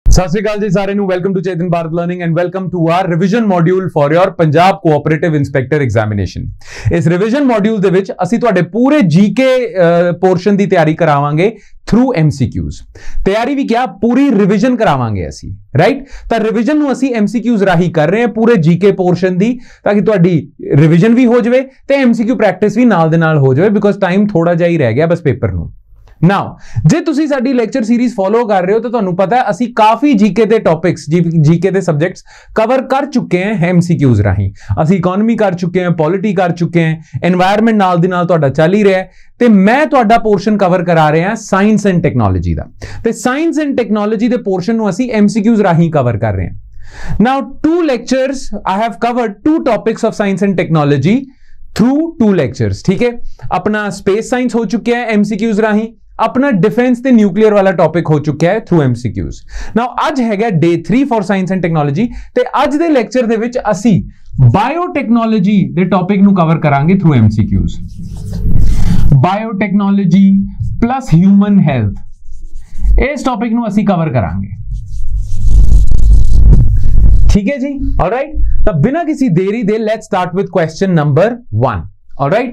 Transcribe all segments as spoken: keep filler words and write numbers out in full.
सत श्री अकाल जी सारे नू welcome to Chetan Bharat learning and welcome to our revision module for your Punjab cooperative inspector examination. इस रिविजन मॉड्यूल दे विच असी तुहाडे पूरे जीके पोर्शन दी तैयारी करावांगे थ्रू एमसीक्यूज। तैयारी भी क्या पूरी रिविजन करावांगे असी, राइट। तो रिविजन नू असी एमसीक्यूज राही कर रहे हैं पूरे जीके पोर्शन दी, ताकि तुहाडी रिविजन भी हो जाए ते एमसीक्यू प्रैक्टिस भी नाल दे नाल हो जाए, बिकॉज टाइम थोड़ा जिहा ही रह गया बस पेपर नू। नाउ जे तुसी साडी लेक्चर सीरीज फॉलो कर रहे हो तो तुहानू पता है असी काफी जीके दे टॉपिक्स जीके दे सब्जेक्ट्स कवर कर चुके हैं एमसीक्यूज राही। असी इकोनॉमी कर चुके हैं, पॉलिटी कर चुके हैं, एनवायरनमेंट नाल दी नाल तुहाडा चल ही रहा है। ते मैं तुहाडा पोर्शन कवर करा रहे हैं साइंस एंड टेक्नोलॉजी दा। ते साइंस एंड टेक्नोलॉजी दे पोर्शन नू असी एमसीक्यूज राही कवर कर रहे हैं। Now two lectures I have covered two topics of science and technology through two lectures, ठीक है। अपना स्पेस साइंस हो चुके हैं एमसीक्यूज राही, अपना डिफेंस ते न्यूक्लियर वाला टॉपिक हो चुका है थ्रू एमसीक्यूज। नाउ अज हैगा day three for science and technology ते अज दे लेक्चर दे विच असी बायोटेक्नोलॉजी दे टॉपिक नू कवर करांगे through MCQs. Biotechnology plus human health, इस टॉपिक नू असी कवर करांगे, ठीक है जी। ऑलराइट, तो बिना किसी देरी दे let's start with question number one. Alright,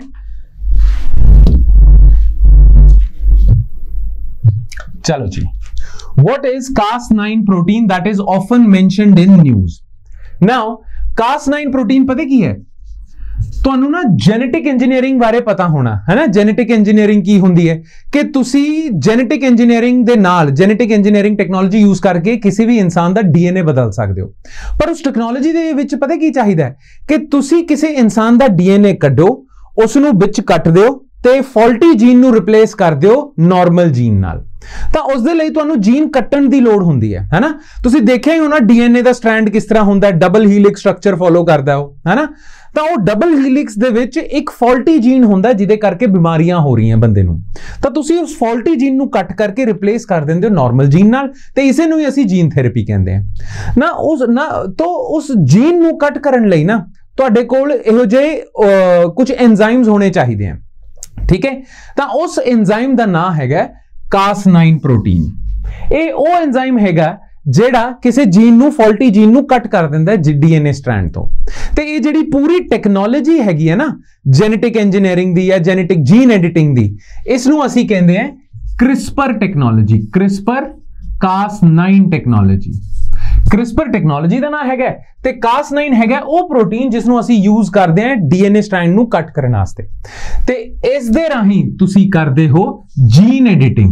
चलो जी। What is cas nine protein that is often mentioned in news? Now, cas nine protein पता की है? ਤੁਹਾਨੂੰ ਨਾ ਜੈਨੇਟਿਕ ਇੰਜੀਨੀਅਰਿੰਗ ਬਾਰੇ ਪਤਾ ਹੋਣਾ ਹੈ ਨਾ। ਜੈਨੇਟਿਕ ਇੰਜੀਨੀਅਰਿੰਗ ਕੀ ਹੁੰਦੀ ਹੈ ਕਿ ਤੁਸੀਂ ਜੈਨੇਟਿਕ ਇੰਜੀਨੀਅਰਿੰਗ ਦੇ ਨਾਲ ਜੈਨੇਟਿਕ ਇੰਜੀਨੀਅਰਿੰਗ ਟੈਕਨੋਲੋਜੀ ਯੂਜ਼ ਕਰਕੇ ਕਿਸੇ ਵੀ ਇਨਸਾਨ ਦਾ ਡੀਐਨਏ ਬਦਲ ਸਕਦੇ ਹੋ। ਪਰ ਉਸ ਟੈਕਨੋਲੋਜੀ ਦੇ ਵਿੱਚ ਪਤਾ ਕੀ ਚਾਹੀਦਾ ਹੈ ਕਿ ਤੁਸੀਂ ਕਿਸੇ ਇਨਸਾਨ ਦਾ ਡੀਐਨਏ ਕੱਢੋ, ਉਸ ਨੂੰ ਵਿੱਚ ਕੱਟ ਦਿਓ ਤੇ ਫਾਲਟੀ ਜੀਨ ਨੂੰ ਰਿਪਲੇਸ ਕਰ ਦਿਓ ਨਾਰਮਲ ਜੀਨ ਨਾਲ। ਤਾਂ ਉਸ ਦੇ ਲਈ ਤੁਹਾਨੂੰ ਜੀਨ ਕੱਟਣ ਦੀ ਲੋੜ ਹੁੰਦੀ ਹੈ, ਹੈ ਨਾ। ਤੁਸੀਂ ਦੇਖਿਆ ਹੀ ਹੋਣਾ ਡੀਐਨਏ ਦਾ ਸਟ੍ਰੈਂਡ ਕਿਸ ਤਰ੍ਹਾਂ ਹੁੰਦਾ ਹੈ, ਡਬਲ ਹੀਲਿਕਸ ਸਟਰਕਚਰ ਫੋਲੋ ਕਰਦਾ ਉਹ, ਹੈ ਨਾ। ਤਾਂ ਉਹ ਡਬਲ ਹੀਲਿਕਸ ਦੇ ਵਿੱਚ ਇੱਕ ਫਾਲਟੀ ਜੀਨ ਹੁੰਦਾ ਜਿਹਦੇ ਕਰਕੇ ਬਿਮਾਰੀਆਂ ਹੋ ਰਹੀਆਂ ਬੰਦੇ ਨੂੰ। ਤਾਂ ਤੁਸੀਂ ਉਸ ਫਾਲਟੀ ਜੀਨ ਨੂੰ ਕੱਟ ਕਰਕੇ ਰਿਪਲੇਸ ਕਰ ਦਿੰਦੇ ਹੋ ਨਾਰਮਲ ਜੀਨ ਨਾਲ, ਤੇ ਇਸੇ ਨੂੰ ਹੀ ਅਸੀਂ ਜੀਨ ਥੈਰੇਪੀ ਕਹਿੰਦੇ ਹਾਂ ਨਾ। ਉਸ ਨਾ ਤੋਂ ਉਸ ਜੀਨ ਨੂੰ ਕੱਟ ਕਰਨ ਲਈ ਨਾ ਤੁਹਾਡੇ ਕੋਲ ਇਹੋ ਜਿਹੇ ਕੁਝ ਐਂਜ਼ਾਈਮਸ ਹੋਣੇ ਚਾਹੀਦੇ ਆ, ठीक है। तो उस एंजाइम का नाम हैगा cas nine प्रोटीन। ये वो एंजाइम हैगा जेड़ा किसी जीन नू फॉल्टी जीन नू कट कर दिंदा है डीएनए स्ट्रैंड तो। ते ये जेड़ी पूरी टेक्नोलॉजी हैगी है ना जेनेटिक इंजीनियरिंग दी या जेनेटिक जीन एडिटिंग दी, इस नू असी कहंदे हैं CRISPR technology. CRISPR cas nine technology, CRISPR technology का नाम हैगा ते cas nine हैगा वो प्रोटीन जिसनों असी यूज करते हैं डीएनए स्ट्रैंड नू कट करने वास्ते। ते इस दे राही तुसी करदे हो जीन एडिटिंग,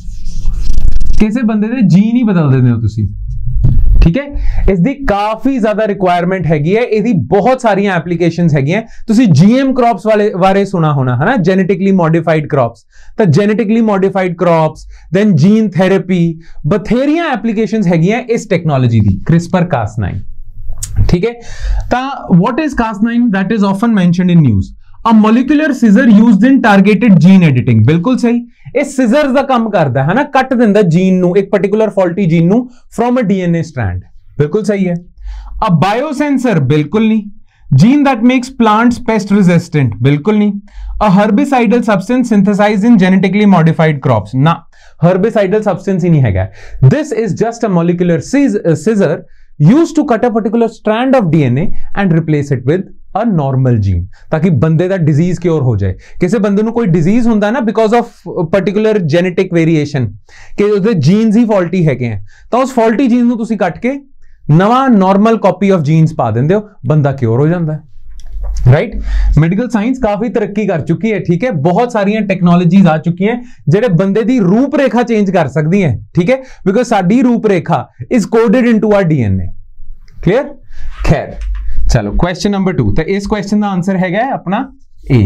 किसी बंदे दे जीन ही बदल देते हो तुसी, ठीक है। इसकी काफी ज्यादा रिक्वायरमेंट हैगी है, इसकी बहुत सारियां एप्लीकेशंस हैगी हैं। तुसी जीएम क्रॉप्स वाले बारे सुना होना है ना, जेनेटिकली मॉडिफाइड क्रॉप्स। तो genetically modified crops then gene therapy, बथेरियां एप्लीकेशंस हैगी हैं इस टेक्नोलॉजी दी क्रिस्पर cas nine, ठीक है। तो what is cas nine? That is often mentioned in news. A molecular scissor used in targeted gene editing, बिल्कुल सही। इस सीजर्स का काम करता है ना, कट दिंदा जीन नू, एक पर्टिकुलर फॉल्टी जीन नू फ्रॉम अ डीएनए स्ट्रैंड, बिल्कुल सही है। अ बायोसेंसर, बिल्कुल नहीं। Gene that makes plants pest resistant, बिल्कुल नहीं। A herbicidal substance synthesized in genetically modified crops, ना, हर्बिसाइडल सब्सटेंस ही नहीं हैगा। This is just a molecular scissor used to cut a particular strand of D N A and replace it with a normal gene, ताकि बंदे दा disease cure हो जाए। किसी बंदे ਨੂੰ ਕੋਈ डिजीज ਹੁੰਦਾ है ना because of particular genetic variation कि ਉਹਦੇ जीन्स ही फॉल्टी हैगे हैं, ਤਾਂ ਉਸ फॉल्टी जीन ਨੂੰ ਤੁਸੀਂ ਕੱਟ ਕੇ ਨਵਾਂ नॉर्मल कॉपी ऑफ जीन्स पा ਦਿੰਦੇ ਹੋ, ਬੰਦਾ क्योर हो ਜਾਂਦਾ है, राइट। मेडिकल साइंस काफी तरक्की कर चुकी है, ठीक है। बहुत सारियां टेक्नोलॉजीज आ चुकी हैं जेडे बंदे दी रूपरेखा चेंज कर सकती हैं, ठीक है, बिकॉज साडी रूपरेखा is coded into our DNA, clear. खैर चलो क्वेश्चन नंबर टू। तो इस क्वेश्चन का आंसर है अपना A.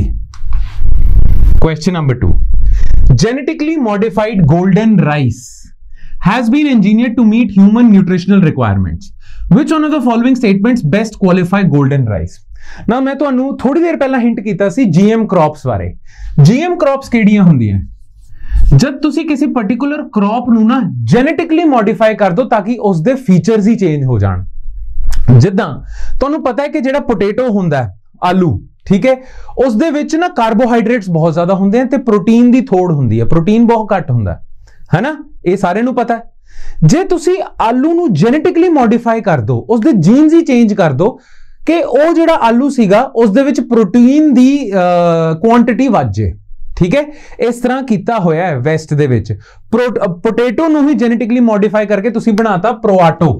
Question number two, genetically modified golden rice has been engineered to meet human nutritional requirements. Which one of the following statements best qualify golden rice? ना मैं ਤੁਹਾਨੂੰ थोड़ी देर पहला हिंट ਕੀਤਾ ਸੀ जीएम क्रॉप्स बारे। जीएम क्रॉप्स ਕਿਹੜੀਆਂ ਹੁੰਦੀਆਂ? जब ਤੁਸੀਂ ਕਿਸੇ पर्टिकुलर क्रॉप ਨੂੰ ਨਾ जेनेटिकली मॉडिफाई कर दो ताकि उसके फीचर्स ही चेंज हो जाਣ। ਜਿੱਦਾਂ ਤੁਹਾਨੂੰ ਪਤਾ ਹੈ ਕਿ ਜਿਹੜਾ पोटैटो ਹੁੰਦਾ आलू, ठीक है, उस दे विच ना कार्बोहाइड्रेट्स बहुत ज्यादा होंगे हैं ते प्रोटीन की थोड़ होंदी है, प्रोटीन बहुत घट होंदा है ना, ये सारे नू पता है। जे तुसी आलू नू जेनेटिकली मॉडिफाई कर दो, उसके जीन्स ही चेंज कर दो कि वो जिहड़ा आलू सीगा उसदे विच प्रोटीन दी क्वांटिटी वध जे, ठीक है। इस तरह किया होया है वेस्ट दे विच। प्रो पोटैटो नू ही जेनेटिकली मॉडिफाई करके तुसी बनाता protato,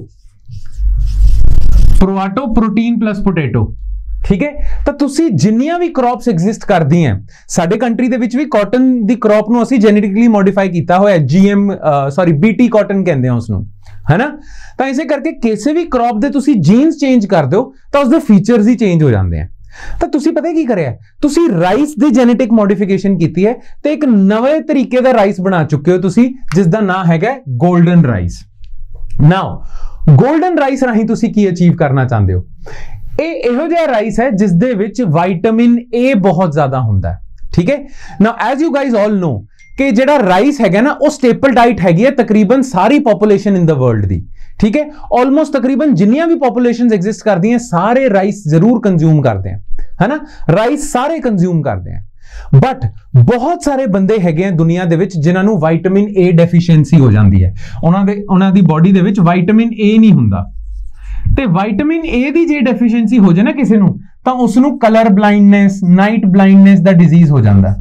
protato protein plus potato, ठीक है। तो तुसी जिन्नियां भी क्रॉप्स एग्जिस्ट करदी हैं, साडे कंट्री दे विच भी कॉटन दी क्रॉप नू असी जेनेटिकली मॉडिफाई किया होया, जीएम सॉरी बीटी कॉटन कहंदे हैं उसनू, है ना। तो इसे करके किसी भी क्रॉप दे तुसी जीन्स चेंज कर दो तो उसके फीचर्स ही चेंज हो जाते हैं। तो तुसी पता की करिया, तुसी राइस दी जेनेटिक मॉडिफिकेशन की है तो एक नवे तरीके का राइस बना चुके हो तुसी, जिसका नाम है golden rice. Now golden rice राही तुसी की अचीव करना चाहते हो, ਇਹ ਇਹੋ ਜਿਹਾ ਰਾਈਸ ਹੈ ਜਿਸ ਦੇ ਵਿੱਚ ਵਿਟਾਮਿਨ ਏ ਬਹੁਤ ਜ਼ਿਆਦਾ ਹੁੰਦਾ ਹੈ, ਠੀਕ ਹੈ। Now as you guys all know ਕਿ ਜਿਹੜਾ ਰਾਈਸ ਹੈਗਾ ਨਾ ਉਹ ਸਟੇਪਲ ਡਾਈਟ ਹੈਗੀ ਹੈ ਤਕਰੀਬਨ ਸਾਰੀ ਪੋਪੂਲੇਸ਼ਨ ਇਨ ਦਾ ਵਰਲਡ ਦੀ, ਠੀਕ ਹੈ। ਆਲਮੋਸਟ ਤਕਰੀਬਨ ਜਿੰਨੀਆਂ ਵੀ ਪੋਪੂਲੇਸ਼ਨਸ ਐਗਜ਼ਿਸਟ ਕਰਦੀਆਂ ਸਾਰੇ ਰਾਈਸ ਜ਼ਰੂਰ ਕੰਜ਼ਿਊਮ ਕਰਦੇ ਆ, ਹੈ ਨਾ। ਰਾਈਸ ਸਾਰੇ ਕੰਜ਼ਿਊਮ ਕਰਦੇ ਆ, ਬਟ ਬਹੁਤ ਸਾਰੇ ਬੰਦੇ ਹੈਗੇ ਆ ਦੁਨੀਆ ਦੇ ਵਿੱਚ ਜਿਨ੍ਹਾਂ ਨੂੰ ਵਿਟਾਮਿਨ ਏ ਡੈਫੀਸ਼ੀਐਂਸੀ ਹੋ ਜਾਂਦੀ ਹੈ, ਉਹਨਾਂ ਦੇ ਉਹਨਾਂ ਦੀ ਬੋਡੀ ਦੇ ਵਿੱਚ ਵਿਟਾਮਿਨ ਏ ਨਹੀਂ ਹੁੰਦਾ। ਤੇ ਵਿਟਾਮਿਨ ਏ ਦੀ ਜੇ ਡੈਫੀਸ਼ੀਐਂਸੀ ਹੋ ਜਾਏ ਨਾ ਕਿਸੇ ਨੂੰ ਤਾਂ ਉਸ ਨੂੰ ਕਲਰ ਬਲਾਈਂਡਨੈਸ, ਨਾਈਟ ਬਲਾਈਂਡਨੈਸ ਦਾ ਡਿਜ਼ੀਜ਼ ਹੋ ਜਾਂਦਾ,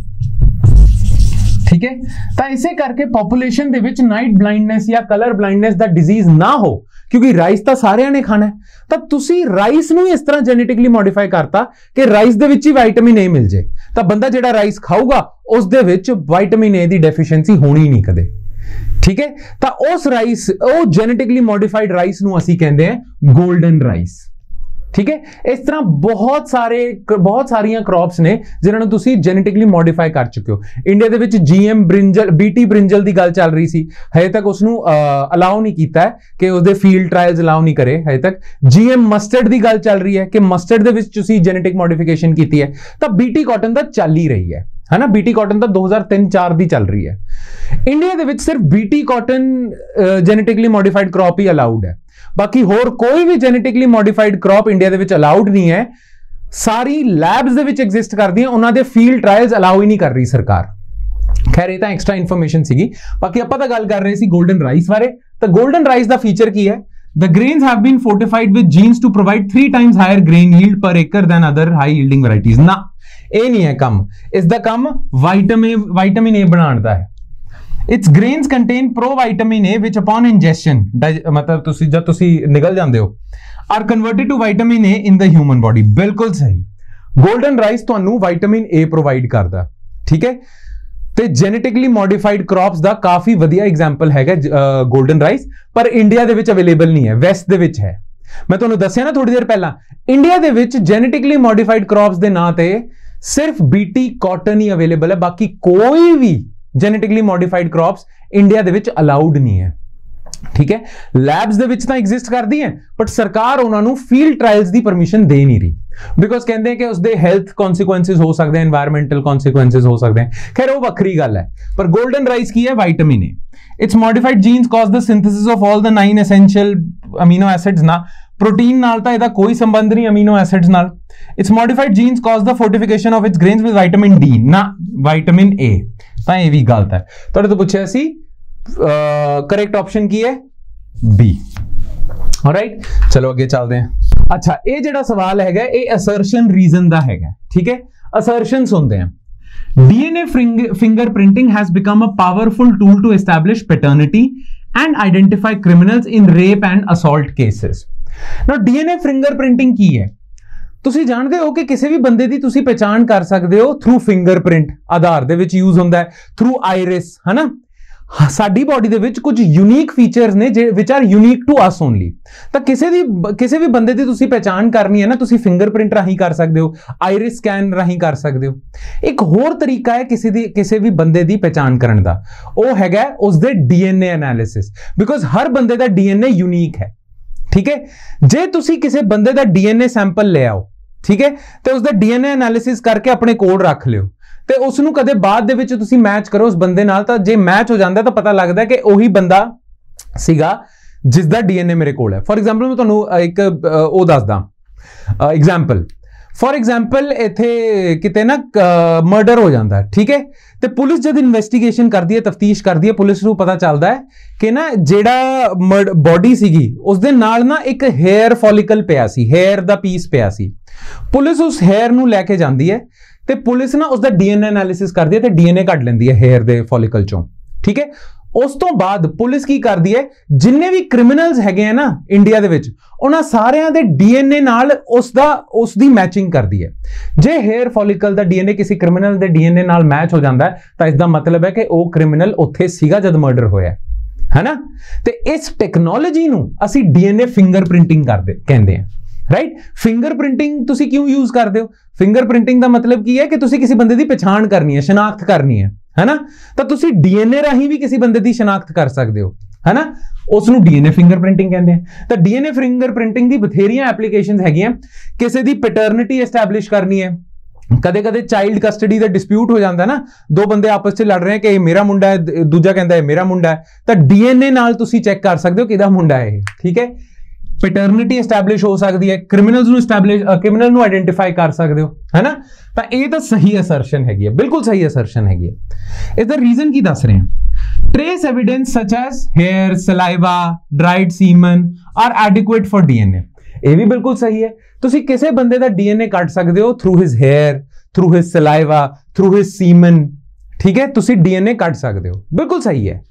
ਠੀਕ ਹੈ। ਤਾਂ ਇਸੇ ਕਰਕੇ ਪੋਪੂਲੇਸ਼ਨ ਦੇ ਵਿੱਚ ਨਾਈਟ ਬਲਾਈਂਡਨੈਸ ਜਾਂ ਕਲਰ ਬਲਾਈਂਡਨੈਸ ਦਾ ਡਿਜ਼ੀਜ਼ ਨਾ ਹੋ, ਕਿਉਂਕਿ ਰਾਈਸ ਤਾਂ ਸਾਰਿਆਂ ਨੇ ਖਾਣਾ ਹੈ, ਤਾਂ ਤੁਸੀਂ ਰਾਈਸ ਨੂੰ ਇਸ ਤਰ੍ਹਾਂ ਜੈਨੇਟਿਕਲੀ ਮੋਡੀਫਾਈ ਕਰਤਾ ਕਿ ਰਾਈਸ ਦੇ ਵਿੱਚ ਹੀ ਵਿਟਾਮਿਨ ਏ ਮਿਲ ਜੇ, ਤਾਂ ਬੰਦਾ ਜਿਹੜਾ ਰਾਈਸ ਖਾਊਗਾ ਉਸ ਦੇ ਵਿੱਚ ਵਿਟਾਮਿਨ ਏ ਦੀ ਡੈਫੀਸ਼ੀਐਂਸੀ ਹੋਣੀ ਨਹੀਂ ਕਦੇ, ठीक है। तो उस राइस वो जेनेटिकली मॉडिफाइड राइस नू असी कहते हैं गोल्डन राइस, ठीक है। इस तरह बहुत सारे बहुत सारिया क्रॉप्स ने जिन्होंने तुसी जेनेटिकली मॉडिफाई कर चुके हो। इंडिया दे विच जीएम ब्रिंजल बीटी ब्रिंजल की गल चल रही सी, हजे तक उसनू अलाउ नहीं किया है कि उसदे फील्ड ट्रायल्स अलाउ नहीं करे हजे तक। जीएम मस्टर्ड की गल चल रही है कि मस्टर्ड दे विच तुसी जेनेटिक मॉडिफिकेशन की है, तो बीटी कॉटन दा चल ही रही है, है ना। बीटी कॉटन तो दो हज़ार तीन चार दी चल रही है। इंडिया दे विच सिर्फ BT cotton genetically modified crop ही अलाउड है, बाकी होर कोई भी जेनेटिकली मॉडिफाइड क्रॉप इंडिया दे विच अलाउड नहीं है। सारी लैब्स दे विच एग्जिस्ट करदी हैं, उन्हां दे फील्ड ट्रायल्स अलाउ ही नहीं कर रही सरकार। खैर ये तो एक्स्ट्रा इन्फॉर्मेशन सीगी। बाकी आपां तां गल कर रहे सी गोल्डन राइस बारे। तो गोल्डन राइस दा फीचर की है, The grains have been fortified with genes to provide three times higher grain yield per acre than other high yielding varieties. ना ये नहीं है कम, इसका कम विटामिन विटामिन ए बनाने का है। Its grains contain provitamin A which upon ingestion मतलब तुसी जब तुसी निकल जाते हो are converted to vitamin A in the human body। बिल्कुल सही, गोल्डन राइस तुहानू विटामिन ए प्रोवाइड करता, ठीक है। ਤੇ जेनेटिकली मॉडिफाइड क्रॉप्स ਦਾ ਕਾਫੀ ਵਧੀਆ ਐਗਜ਼ਾਮਪਲ ਹੈਗਾ 골ਡਨ ਰਾਈਸ, ਪਰ ਇੰਡੀਆ ਦੇ ਵਿੱਚ ਅਵੇਲੇਬਲ ਨਹੀਂ ਹੈ, ਵੈਸਟ ਦੇ ਵਿੱਚ ਹੈ। ਮੈਂ ਤੁਹਾਨੂੰ ਦੱਸਿਆ ਨਾ ਥੋੜੀ ਦੇਰ ਪਹਿਲਾਂ, ਇੰਡੀਆ ਦੇ ਵਿੱਚ जेनेटिकली मॉडिफाइड क्रॉप्स ਦੇ ਨਾਂ ਤੇ ਸਿਰਫ बीटी ਕਾਟਨ ਹੀ ਅਵੇਲੇਬਲ ਹੈ, ਬਾਕੀ ਕੋਈ ਵੀ जेनेटिकली मॉडिफाइड क्रॉप्स ਇੰਡੀਆ ਦੇ ਵਿੱਚ ਅਲਾਉਡ ਨਹੀਂ ਹੈ, ठीक है। लैब्स दे विच तां एग्जिस्ट करदी है, बट सरकार उन्हां नूं फील्ड ट्रायल्स दी परमिशन दे नहीं रही, बिकॉज कहते हैं कि उसदे हेल्थ कॉन्सिक्वेंसेस हो सकते हैं, एनवायरमेंटल कॉन्सिक्वेंसेस हो सकते हैं। खैर वो वक्री गल है, पर गोल्डन राइस की है vitamin A. It's modified genes cause the synthesis of all the nine essential amino acids ना प्रोटीन नाल तां इहदा कोई संबंध नहीं अमीनो एसिड्स नाल। It's modified genes cause the fortification of its grains with vitamin D ना विटामिन ए, तां ये भी गलत है। तुहाडे तो पुछिया सी करेक्ट ऑप्शन की है बी। ऑलराइट, चलो आगे चलते हैं। अच्छा, ये जिहड़ा सवाल हैगा ये असर्शन रीजन दा हैगा, ठीक है। असर्शंस होंदे हैं। DNA fingerprinting has become a powerful tool to establish paternity and identify criminals in rape and assault cases. Now DNA fingerprinting की है, ਤੁਸੀਂ ਜਾਣਦੇ ਹੋ ਕਿ ਕਿਸੇ ਵੀ ਬੰਦੇ ਦੀ ਤੁਸੀਂ ਪਛਾਣ ਕਰ ਸਕਦੇ ਹੋ ਥਰੂ ਫਿੰਗਰਪ੍ਰਿੰਟ, ਆਧਾਰ ਦੇ ਵਿੱਚ ਯੂਜ਼ ਹੁੰਦਾ ਹੈ, ਥਰੂ ਆਇਰਿਸ, ਹੈ ਨਾ। ਸਾਡੀ ਬਾਡੀ ਦੇ ਵਿੱਚ ਕੁਝ ਯੂਨੀਕ ਫੀਚਰਸ ਨੇ ਵਿਚ are unique to us only. ਤਾਂ ਕਿਸੇ ਦੀ ਕਿਸੇ ਵੀ ਬੰਦੇ ਦੀ ਤੁਸੀਂ ਪਛਾਣ ਕਰਨੀ ਹੈ ਨਾ, ਤੁਸੀਂ ਫਿੰਗਰਪ੍ਰਿੰਟ ਰਾਹੀਂ ਕਰ ਸਕਦੇ ਹੋ, ਆਇਰਿਸ ਸਕੈਨ ਰਾਹੀਂ ਕਰ ਸਕਦੇ ਹੋ। ਇੱਕ ਹੋਰ ਤਰੀਕਾ ਹੈ ਕਿਸੇ ਦੀ ਕਿਸੇ ਵੀ ਬੰਦੇ ਦੀ ਪਛਾਣ ਕਰਨ ਦਾ, ਉਹ ਹੈਗਾ ਉਸਦੇ ਡੀਐਨਏ ਐਨਾਲਿਸਿਸ, ਬਿਕੋਜ਼ ਹਰ ਬੰਦੇ ਦਾ ਡੀਐਨਏ ਯੂਨੀਕ ਹੈ, ਠੀਕ ਹੈ। ਜੇ ਤੁਸੀਂ ਕਿਸੇ ਬੰਦੇ ਦਾ ਡੀਐਨਏ ਸੈਂਪਲ ਲੈ ਆਓ, ठीक है, तो उसका डीएनए एनालिसिस करके अपने कोड रख लियो, तो उसनू कदे बाद दे विच तुसी मैच करो उस बंदे नाल, तो जे मैच हो जाता तो पता लगता है कि वही बंदा सीगा जिसका डीएनए मेरे कोल है। फॉर एग्जाम्पल मैं तुहानू एक ओ दसदा एग्जाम्पल, फॉर एग्जाम्पल इत्थे किते ना मर्डर हो जाता है, ठीक है, तो पुलिस जब इन्वेस्टिगेशन करती है, तफ्तीश करती है, पुलिस को पता चलता है कि ना जेड़ा बॉडी सीगी उस दे नाल ना एक हेयर फॉलिकल पिया सी, हेयर दा पीस पिया सी। पुलिस उस हेयर नूं लैके जांदी है ते पुलिस ना उसका डीएनए एनालिसिस करती है ते डीएनए कढ लैंदी है हेयर दे फॉलिकल चों, ठीक है। उस तो बाद पुलिस की करती है, जिन्ने भी क्रिमिनल्स हैगे हैं ना इंडिया दे विच, उन्हां सारियां दे डीएनए नाल उसदा उसदी मैचिंग करती है। जे हेयर फॉलिकल दा डीएनए किसी क्रिमिनल दे डीएनए नाल मैच हो जाता है तो इसका मतलब है कि वो क्रिमिनल उत्थे सीगा जद मर्डर होया, है ना। ते इस टेक्नोलॉजी नूं असी डीएनए फिंगरप्रिंटिंग करदे कहंदे हैं, राइट। फिंगरप्रिंटिंग तुसी क्यों यूज करते हो? फिंगरप्रिंटिंग का मतलब की है कि तुसी किसी बंदे की पहचान करनी है, शनाख्त करनी है, है ना। तो तुसी डीएनए राही भी किसी बंदे की शनाख्त कर सकते हो, है ना। उसनू डीएनए फिंगरप्रिंटिंग कहते हैं। तो डीएनए फिंगरप्रिंटिंग की बथेरियां एप्लीकेशंस हैगियां। किसी की पैटर्निटी एस्टैब्लिश करनी है, कदे कदे चाइल्ड कस्टडी का डिस्प्यूट हो जाता है ना, दो बंदे आपस में लड़ रहे हैं कि मेरा मुंडा है, दूजा कहता है मेरा मुंडा है, तो डीएनए नाल तुसी चेक कर सकते हो किहदा मुंडा है, ठीक है। पैटर्निटी एस्टैब्लिश हो सकती है, क्रिमिनल्स नू एस्टैब्लिश क्रिमिनल नू आइडेंटिफाई कर सकते हो, है ना। तो ये तो सही असर्शन हैगी है, बिल्कुल सही असर्शन हैगी है। इसदा रीजन की दस रहे हैं, trace evidence such as hair, saliva, dried semen are adequate for DNA. ये भी बिल्कुल सही है। तुसी किसी बंदे दा डीएनए कट सकते हो through his hair, through his saliva, through his semen, ठीक है। तुसी डीएनए कट सकते हो, बिल्कुल सही है।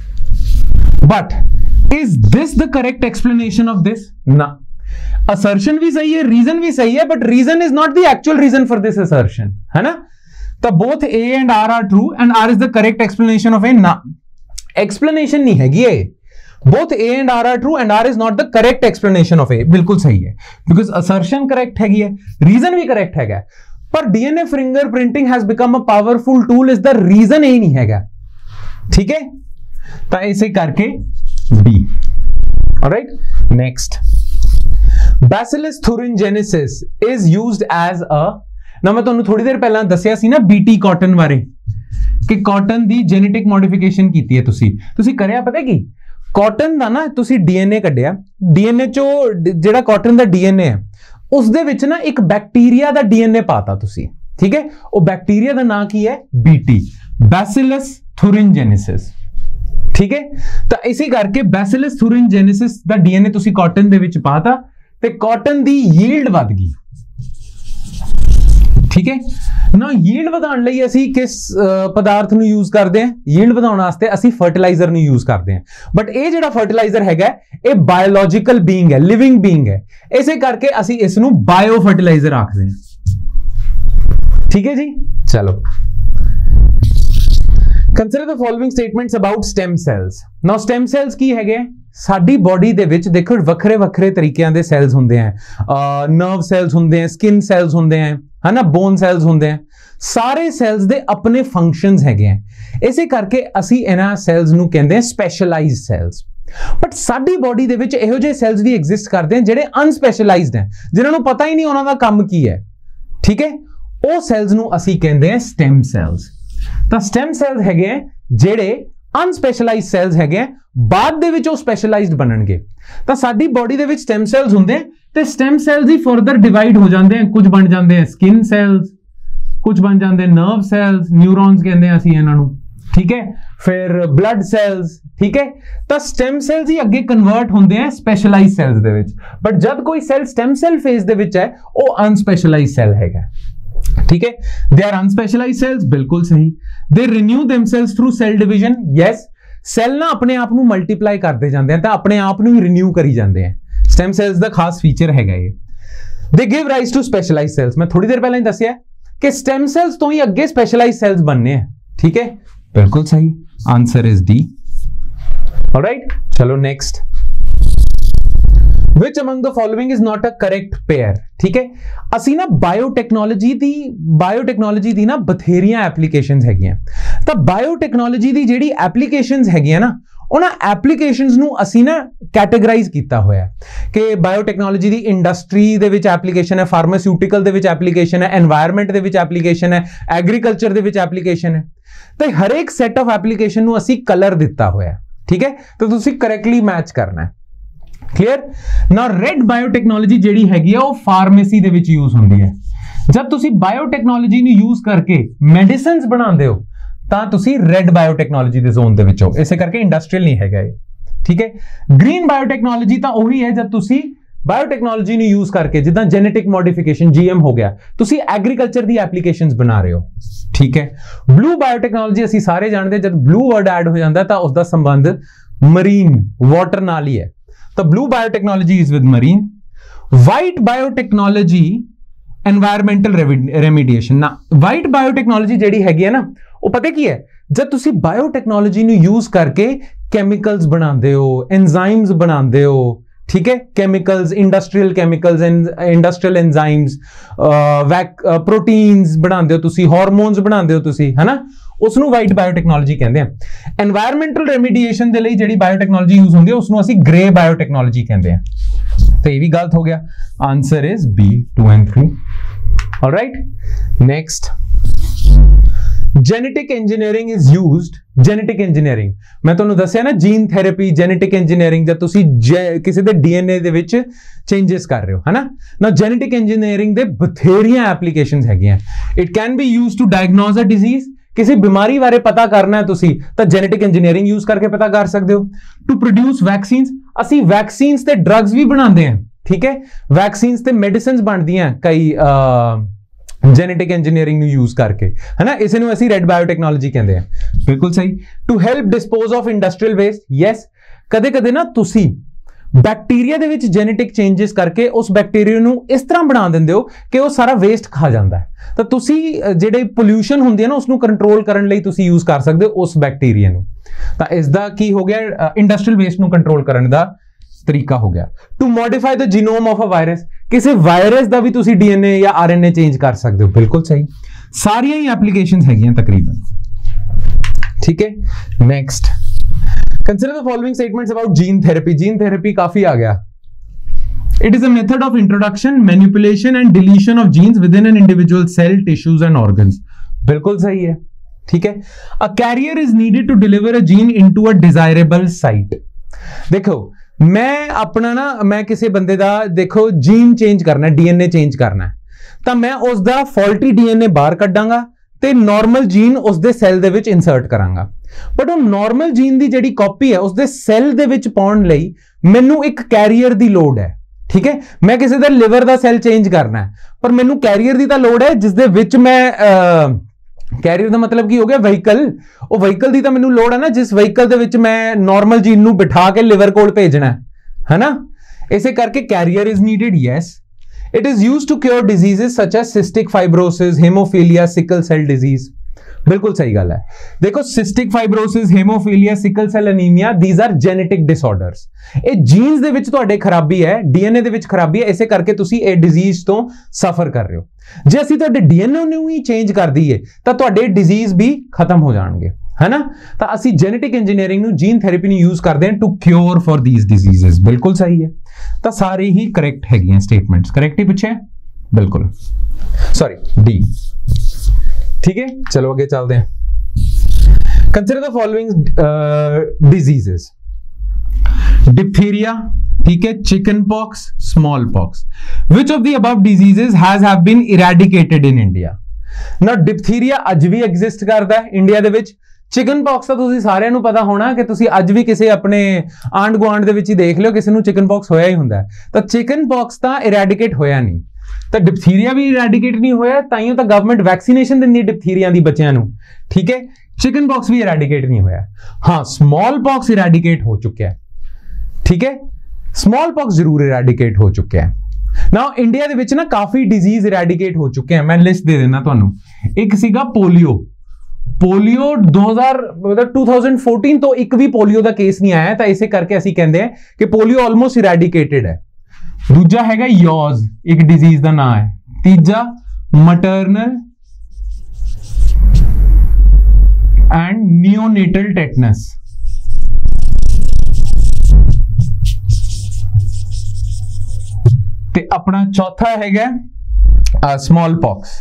But is this the correct explanation of this? ना, assertion भी सही है, reason भी सही है, but reason is not the actual reason for this assertion, है ना। तो both A and R are true and R is the correct explanation of A। ना, explanation नहीं हैगी ये, both A and R are true and R is not the correct explanation of A। बिल्कुल सही है, because assertion correct हैगी है, reason भी correct हैगा, पर DNA fingerprinting has become a powerful tool is the reason ही नहीं हैगा, ठीक है। तो इसे करके B, alright, next, Bacillus thuringiensis is used as a, ना मैं तुहानू थोड़ी देर पहला दसिया सी ना बीटी कॉटन बारे कि कॉटन दी जेनेटिक मॉडिफिकेशन कीती है तुसी तुसी करया पता की कॉटन दा ना तुसी डीएनए कढिया, डीएनए चो जेड़ा कॉटन दा डीएनए है उस दे विच ना एक बैक्टीरिया दा डीएनए पाता तुसी, ठीक है। वो बैक्टीरिया दा नाम की है बीटी, Bacillus thuringiensis, ठीक है। तो इसी करके Bacillus thuringiensis दा डीएनए तुसी कॉटन दे विच पाता ते कॉटन दी यील्ड वध गई, ठीक है ना। यील्ड ਵਧਾਉਣ ਲਈ ਅਸੀਂ किस पदार्थ ਨੂੰ यूज करते हैं? यील्ड ਵਧਾਉਣ ਵਾਸਤੇ ਅਸੀਂ फर्टिलाइजर ਨੂੰ यूज करते हैं। बट ਇਹ ਜਿਹੜਾ फर्टिलाइजर हैगा ਇਹ बायोलॉजिकल बीइंग है, लिविंग बीइंग है, इसे करके ਅਸੀਂ ਇਸ ਨੂੰ बायो फर्टिलाइजर आखते हैं, ठीक है जी। चलो, Consider the following statements about stem cells. Now stem cells की हैगे साडी बॉडी दे विच देखो वखरे वखरे तरीकिਆਂ ਦੇ cells ਹੁੰਦੇ हैं, nerve cells ਹੁੰਦੇ हैं, skin cells ਹੁੰਦੇ हैं, है ना, bone cells ਹੁੰਦੇ हैं, सारे cells ਦੇ अपने functions हैगे हैं। इसे करके ਅਸੀਂ ਇਹਨਾਂ cells ਨੂੰ ਕਹਿੰਦੇ हैं specialized cells। बट साडी बॉडी दे विच ਇਹੋ ਜਿਹੇ cells भी exist करते हैं ਜਿਹੜੇ unspecialized हैं, जिन्हां ਨੂੰ पता ही नहीं ਉਹਨਾਂ ਦਾ ਕੰਮ ਕੀ है, ठीक है। ਉਹ cells ਨੂੰ ਅਸੀਂ ਕਹਿੰਦੇ हैं stem cells। तो स्टेम सेल्स हैगे जेड़े अनस्पैशलाइज्ड सेल्स हैगे बाद दे विच ओ स्पैशलाइज्ड बनणगे। तो साडी बॉडी दे विच स्टेम सेल्स हुंदे ते स्टेम सेल्स ही फर्दर डिवाइड हो जाते हैं, कुछ बन जाते हैं स्किन सेल्स, कुछ बन जाते हैं नर्व सेल्स, न्यूरॉन्स कहते हैं असीं इन्हां नूं, ठीक है। फिर ब्लड सेल्स, ठीक है। तो स्टेम सेल्स ही अगे कन्वर्ट होंदे हैं स्पैशलाइज्ड सेल्स दे विच। बट जब कोई सेल स्टेम सेल फेज दे विच है वो अनस्पैशलाइज्ड सेल हैगा, ठीक है। दे आर अनस्पेशलाइज्ड सेल्स, बिल्कुल सही। They renew themselves through cell division, yes. Cell ना अपने आप ਨੂੰ ਮਲਟੀਪਲਾਈ ਕਰਦੇ ਜਾਂਦੇ हैं तो अपने आप ਨੂੰ ही रिन्यू करी जाते हैं। स्टेम सेल्स ਦਾ ਖਾਸ ਫੀਚਰ ਹੈਗਾ ਇਹ। They give rise to specialised cells, मैं थोड़ी देर पहले ही दसिया कि स्टेम सेल्स तो ही अगे स्पेशलाइज्ड सेल्स बनने हैं, ठीक है, बिल्कुल सही। Answer is D, alright. चलो next, Which among the following is not a correct pair? ठीक है, ਅਸੀਂ ना बायोटेक्नोलॉजी दी बायोटेक्नोलॉजी दी ना बथेरियां एप्लीकेशंस हैगियां। ਤਾਂ बायोटेक्नोलॉजी दी ਜਿਹੜੀ एप्लीकेशंस हैगियां ना ਉਹਨਾਂ ਐਪਲੀਕੇਸ਼ਨਸ ਨੂੰ ਅਸੀਂ ਨਾ ਕੈਟਾਗਰਾਈਜ਼ ਕੀਤਾ ਹੋਇਆ ਕਿ ਬਾਇਓਟੈਕਨੋਲੋਜੀ ਦੀ ਇੰਡਸਟਰੀ ਦੇ ਵਿੱਚ ਐਪਲੀਕੇਸ਼ਨ ਹੈ, ਫਾਰਮਾਸਿਊਟੀਕਲ ਦੇ ਵਿੱਚ ਐਪਲੀਕੇਸ਼ਨ ਹੈ, ਐਨਵਾਇਰਨਮੈਂਟ ਦੇ ਵਿੱਚ ਐਪਲੀਕੇਸ਼ਨ ਹੈ, ਐਗਰੀਕਲਚਰ ਦੇ ਵਿੱਚ ਐਪਲੀਕੇਸ਼ਨ ਹੈ। ਤੇ ਹਰੇਕ ਸੈੱਟ ਆਫ ਐਪਲੀਕੇਸ਼ਨ ਨੂੰ ਅਸੀਂ ਕਲਰ ਦਿੱਤਾ ਹੋਇਆ, ਠੀਕ ਹੈ। ਤਾਂ ਤੁਸੀਂ ਕਰੈਕਟਲੀ ਮੈਚ ਕਰਨਾ ਹੈ, क्लियर। ना रेड बायोटेक्नोलॉजी ਜਿਹੜੀ ਹੈਗੀ ਆ ਉਹ ਫਾਰਮੇਸੀ ਦੇ ਵਿੱਚ ਯੂਜ਼ ਹੁੰਦੀ ਹੈ, जब तुसी बायोटैक्नोलॉजी ਨੂੰ यूज करके मेडिसिन्स बनाते हो ਤਾਂ ਤੁਸੀਂ ਰੈੱਡ ਬਾਇਓਟੈਕਨੋਲੋਜੀ ਦੇ ਜ਼ੋਨ ਦੇ ਵਿੱਚ ਹੋ, ਇਸੇ ਕਰਕੇ ਇੰਡਸਟਰੀਅਲ ਨਹੀਂ ਹੈਗਾ ਇਹ, ਠੀਕ ਹੈ। ਗ੍ਰੀਨ ਬਾਇਓਟੈਕਨੋਲੋਜੀ ਤਾਂ ਉਹੀ ਹੈ ਜਦ ਤੁਸੀਂ ਬਾਇਓਟੈਕਨੋਲੋਜੀ ਨੂੰ ਯੂਜ਼ ਕਰਕੇ, ਜਿੱਦਾਂ ਜੈਨੇਟਿਕ ਮੋਡੀਫਿਕੇਸ਼ਨ ਜੀਐਮ ਹੋ ਗਿਆ, ਤੁਸੀਂ ਐਗਰੀਕਲਚਰ ਦੀ ਐਪਲੀਕੇਸ਼ਨਸ ਬਣਾ ਰਹੇ ਹੋ, ਠੀਕ ਹੈ। ਬਲੂ ਬਾਇਓਟੈਕਨੋਲੋਜੀ ਅਸੀਂ ਸਾਰੇ ਜਾਣਦੇ, ਜਦ ਬਲੂ ਵਰਡ ਐਡ ਹੋ ਜਾਂਦਾ ਤਾਂ ਉਸ ਦਾ ਸੰਬੰਧ ਮਰੀਨ ਵਾਟਰ ਨਾਲ ਹੀ ਹੈ, ਤਾਂ blue biotechnology is with marine. White biotechnology environmental remediation ना, वाइट बायोटेक्नोलॉजी ਜਿਹੜੀ ਹੈਗੀ ਹੈ ਨਾ, ਉਹ ਪਤਾ ਕੀ ਹੈ, ਜਦ ਤੁਸੀਂ ਬਾਇਓਟੈਕਨੋਲੋਜੀ ਨੂੰ ਯੂਜ਼ ਕਰਕੇ ਕੈਮੀਕਲਸ ਬਣਾਉਂਦੇ ਹੋ, ਐਂਜ਼ਾਈਮਸ ਬਣਾਉਂਦੇ ਹੋ, ਠੀਕ ਹੈ, chemicals, industrial chemicals, industrial enzymes, proteins ਬਣਾਉਂਦੇ ਹੋ ਤੁਸੀਂ, ਹਾਰਮੋਨਸ ਬਣਾਉਂਦੇ ਹੋ ਤੁਸੀਂ, ਹੈ ਨਾ, ਉਸ ਨੂੰ ਵਾਈਟ ਬਾਇਓਟੈਕਨੋਲੋਜੀ ਕਹਿੰਦੇ ਆ। ਐਨਵਾਇਰमेंटल रेमीडिएशन ਦੇ ਲਈ ਜਿਹੜੀ ਬਾਇਓਟੈਕਨੋਲੋਜੀ ਯੂਜ਼ ਹੁੰਦੀ ਹੈ ਉਸ ਨੂੰ ਅਸੀਂ ਗ੍ਰੇ ਬਾਇਓਟੈਕਨੋਲੋਜੀ ਕਹਿੰਦੇ ਆ। तो ये भी गलत हो गया, answer is B, two and three. Alright, next, genetic engineering is used. Genetic engineering मैं तुहानू दस्सिया ना, जीन थेरेपी, जेनेटिक इंजीनियरिंग, जब तुसी किसी दे डीएनए दे विच चेंजेस कर रहे हो, है ना, ना जेनेटिक इंजीनियरिंग दे बथेरियां एप्लीकेशंस हैगियां। It can be used to diagnose a disease, किसी बीमारी बारे पता करना है तुसी तो जेनेटिक इंजीनियरिंग यूज करके पता कर सकते हो। टू प्रोड्यूस वैक्सीन्स, असी वैक्सीन्स ते ड्रग्स भी बनाते हैं, ठीक है, वैक्सीन्स ते मेडिसिन्स बनती हैं कई जेनेटिक इंजीनियरिंग यूज करके, है ना, इसे नु असी रेड बायोटेक्नोलॉजी कहते हैं, बिल्कुल सही। To help dispose of industrial waste, yes, कदे कदे ना तुसी बैक्टीरिया दे विच जेनेटिक चेंजेस करके उस बैक्टीरिया ਨੂੰ ਇਸ ਤਰ੍ਹਾਂ ਬਣਾ ਦਿੰਦੇ ਹੋ ਕਿ ਉਹ ਸਾਰਾ ਵੇਸਟ ਖਾ ਜਾਂਦਾ ਹੈ, ਤਾਂ ਤੁਸੀਂ ਜਿਹੜੇ ਪੋਲਿਊਸ਼ਨ ਹੁੰਦੀ ਹੈ ਨਾ ਉਸ ਨੂੰ ਕੰਟਰੋਲ ਕਰਨ ਲਈ ਤੁਸੀਂ ਯੂਜ਼ ਕਰ ਸਕਦੇ ਹੋ ਉਸ ਬੈਕਟੀਰੀਆ ਨੂੰ। ਤਾਂ ਇਸ ਦਾ ਕੀ ਹੋ ਗਿਆ, ਇੰਡਸਟਰੀਅਲ ਵੇਸਟ ਨੂੰ ਕੰਟਰੋਲ ਕਰਨ ਦਾ ਤਰੀਕਾ ਹੋ ਗਿਆ। To modify the genome of a virus, ਕਿਸੇ ਵਾਇਰਸ ਦਾ ਵੀ ਤੁਸੀਂ ਡੀਐਨਏ ਜਾਂ ਆਰਐਨਏ ਚੇਂਜ ਕਰ ਸਕਦੇ ਹੋ, ਬਿਲਕੁਲ ਸਹੀ। ਸਾਰੀਆਂ ਹੀ ਐਪਲੀਕੇਸ਼ਨਸ ਹੈਗੀਆਂ ਤਕਰੀਬਨ, ठीक है। Next, consider the following statements about gene therapy. Gene therapy काफी आ गया। It is a method of introduction, manipulation and deletion of genes within an individual cell, tissues and organs. बिल्कुल सही है, ठीक है। A carrier is needed to deliver a gene into a desirable site. देखो, मैं अपना ना, मैं किसी बंदे दा देखो जीन चेंज करना है, डीएनए चेंज करना है, तो मैं उसका फॉल्टी डीएनए बाहर कड्डांगा ਤੇ ਨੋਰਮਲ ਜੀਨ ਉਸਦੇ ਸੈੱਲ ਦੇ ਵਿੱਚ ਇਨਸਰਟ ਕਰਾਂਗਾ। ਬਟ ਉਹ ਨੋਰਮਲ ਜੀਨ ਦੀ ਜਿਹੜੀ ਕਾਪੀ ਹੈ ਉਸਦੇ ਸੈੱਲ ਦੇ ਵਿੱਚ ਪਾਉਣ ਲਈ ਮੈਨੂੰ ਇੱਕ ਕੈਰੀਅਰ ਦੀ ਲੋੜ ਹੈ, ਠੀਕ ਹੈ। ਮੈਂ ਕਿਸੇ ਦਾ ਲਿਵਰ ਦਾ ਸੈੱਲ ਚੇਂਜ ਕਰਨਾ ਹੈ, ਪਰ ਮੈਨੂੰ ਕੈਰੀਅਰ ਦੀ ਤਾਂ ਲੋੜ ਹੈ ਜਿਸ ਦੇ ਵਿੱਚ ਮੈਂ ਕੈਰੀਅਰ ਦਾ ਮਤਲਬ ਕੀ ਹੋ ਗਿਆ, ਵਹੀਕਲ। ਉਹ ਵਹੀਕਲ ਦੀ ਤਾਂ ਮੈਨੂੰ ਲੋੜ ਹੈ ਨਾ, ਜਿਸ ਵਹੀਕਲ ਦੇ ਵਿੱਚ ਮੈਂ ਨੋਰਮਲ ਜੀਨ ਨੂੰ ਬਿਠਾ ਕੇ ਲਿਵਰ ਕੋਲ ਭੇਜਣਾ ਹੈ ਨਾ। ਇਸੇ ਕਰਕੇ carrier is needed, yes. It is used to cure diseases such as cystic fibrosis, hemophilia, sickle cell disease. बिल्कुल सही गल है। देखो, cystic fibrosis, hemophilia, sickle cell anemia, these are genetic disorders. ये genes ਦੇ ਵਿੱਚ ਤੁਹਾਡੇ ਖਰਾਬੀ ਹੈ, ਡੀਐਨਏ ਦੇ ਵਿੱਚ ਖਰਾਬੀ ਹੈ, ਇਸੇ ਕਰਕੇ ਤੁਸੀਂ ਇਹ ਡਿਜ਼ੀਜ਼ ਤੋਂ ਸਫਰ ਕਰ ਰਹੇ ਹੋ। ਜੇ ਅਸੀਂ ਤੁਹਾਡੇ ਡੀਐਨਏ ਨੂੰ ਹੀ ਚੇਂਜ ਕਰ ਦਈਏ ਤਾਂ ਤੁਹਾਡੇ ਡਿਜ਼ੀਜ਼ ਵੀ ਖਤਮ ਹੋ ਜਾਣਗੇ, है ना। तो ਅਸੀਂ जेनेटिक इंजीनियरिंग ਨੂੰ जीन थेरेपी ਨੂੰ यूज करते हैं to cure for these diseases. बिल्कुल सही है, तो सारे ही करेक्ट है स्टेटमेंट्स, करेक्ट ही पूछे, बिल्कुल सॉरी डी, ठीक है। चलो आगे चलते हैं। Consider the following diseases, diphtheria, ठीक है, chicken pox, small pox. Which of the above diseases has have been eradicated in India. ना डिप्थीरिया अज भी एग्जिस्ट करता है इंडिया दे विच। चिकन पॉक्स ਤਾਂ ਤੁਸੀਂ ਸਾਰਿਆਂ ਨੂੰ ਪਤਾ ਹੋਣਾ ਕਿ ਤੁਸੀਂ ਅੱਜ ਵੀ ਕਿਸੇ ਆਪਣੇ ਆਂਡ ਗੁਆਂਡ ਦੇ ਵਿੱਚ ਹੀ ਦੇਖ ਲਿਓ ਕਿਸੇ ਨੂੰ ਚਿਕਨ ਪੌਕਸ ਹੋਇਆ ਹੀ ਹੁੰਦਾ, ਤਾਂ ਚਿਕਨ ਪੌਕਸ ਤਾਂ ਇਰੈਡੀਕੇਟ ਹੋਇਆ ਨਹੀਂ, ਤਾਂ ਡਿਪਥੀਰੀਆ ਵੀ ਇਰੈਡੀਕੇਟ ਨਹੀਂ ਹੋਇਆ, ਤਾਂ ਹੀ ਤਾਂ ਗਵਰਨਮੈਂਟ ਵੈਕਸੀਨੇਸ਼ਨ ਦਿੰਦੀ ਡਿਪਥੀਰੀਆ ਦੀ ਬੱਚਿਆਂ ਨੂੰ, ਠੀਕ ਹੈ। ਚਿਕਨ ਪੌਕਸ ਵੀ ਇਰੈਡੀਕੇਟ ਨਹੀਂ ਹੋਇਆ। ਹਾਂ, ਸਮਾਲ ਪੌਕਸ ਇਰੈਡੀਕੇਟ ਹੋ ਚੁੱਕਿਆ, ਠੀਕ ਹੈ, ਸਮਾਲ ਪੌਕਸ ਜ਼ਰੂਰ ਇਰੈਡੀਕੇਟ ਹੋ ਚੁੱਕਿਆ ਹੈ। ਨਾ ਇੰਡੀਆ ਦੇ ਵਿੱਚ ਨਾ ਕਾਫੀ ਡਿਜ਼ੀਜ਼ ਇਰੈਡੀਕੇਟ ਹੋ ਚੁੱਕੇ ਆ, ਮੈਂ ਲਿਸਟ ਦੇ ਦੇਣਾ ਤੁਹਾਨੂੰ। ਇੱਕ ਸੀਗਾ ਪੋਲੀਓ। पोलियो दो हज़ार मतलब टू थाउज़ेंड फोर्टीन तो एक भी पोलियो का केस नहीं आया, तो इसे करके ਅਸੀਂ ਕਹਿੰਦੇ हैं कि पोलियो ऑलमोस्ट इरेडिकेटेड है। दूजा हैगा यॉज, एक डिजीज का नाम है। तीजा मटरनल एंड नियोनेटल टेटनस। ते अपना चौथा हैगा स्मॉल पॉक्स